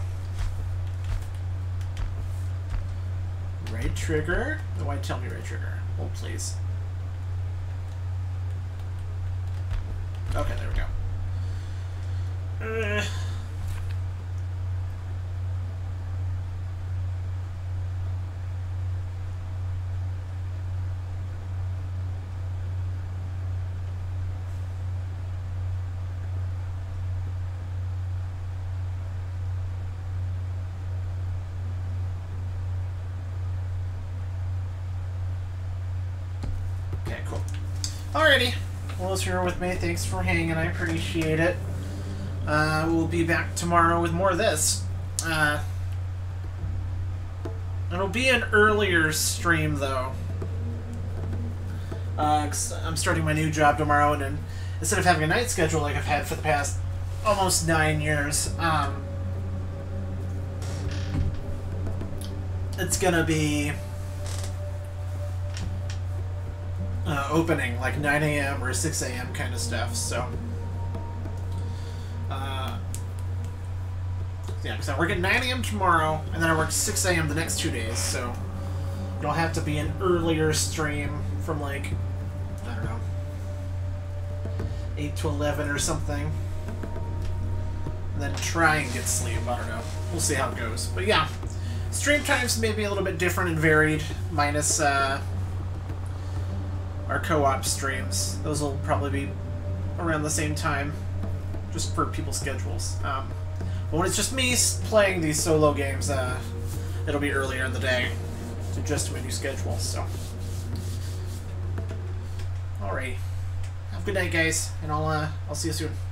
[SPEAKER 1] Right trigger? Why tell me right trigger? Hold please. Okay, there we go. Okay, cool. Alrighty. Well, if you're with me, thanks for hanging. I appreciate it. We'll be back tomorrow with more of this. It'll be an earlier stream, though. 'Cause I'm starting my new job tomorrow, and then instead of having a night schedule like I've had for the past almost 9 years, it's gonna be opening like 9 a.m. or 6 a.m. kind of stuff, so... yeah, because I work at 9 a.m. tomorrow, and then I work 6 a.m. the next 2 days, so it'll have to be an earlier stream from, like, I don't know, 8 to 11 or something. And then try and get sleep, I don't know. We'll see how it goes. But yeah, stream times may be a little bit different and varied, minus our co-op streams. Those will probably be around the same time, just for people's schedules. But when it's just me playing these solo games, it'll be earlier in the day to adjust to my new schedule, so. Alright. Have a good night, guys, and I'll see you soon.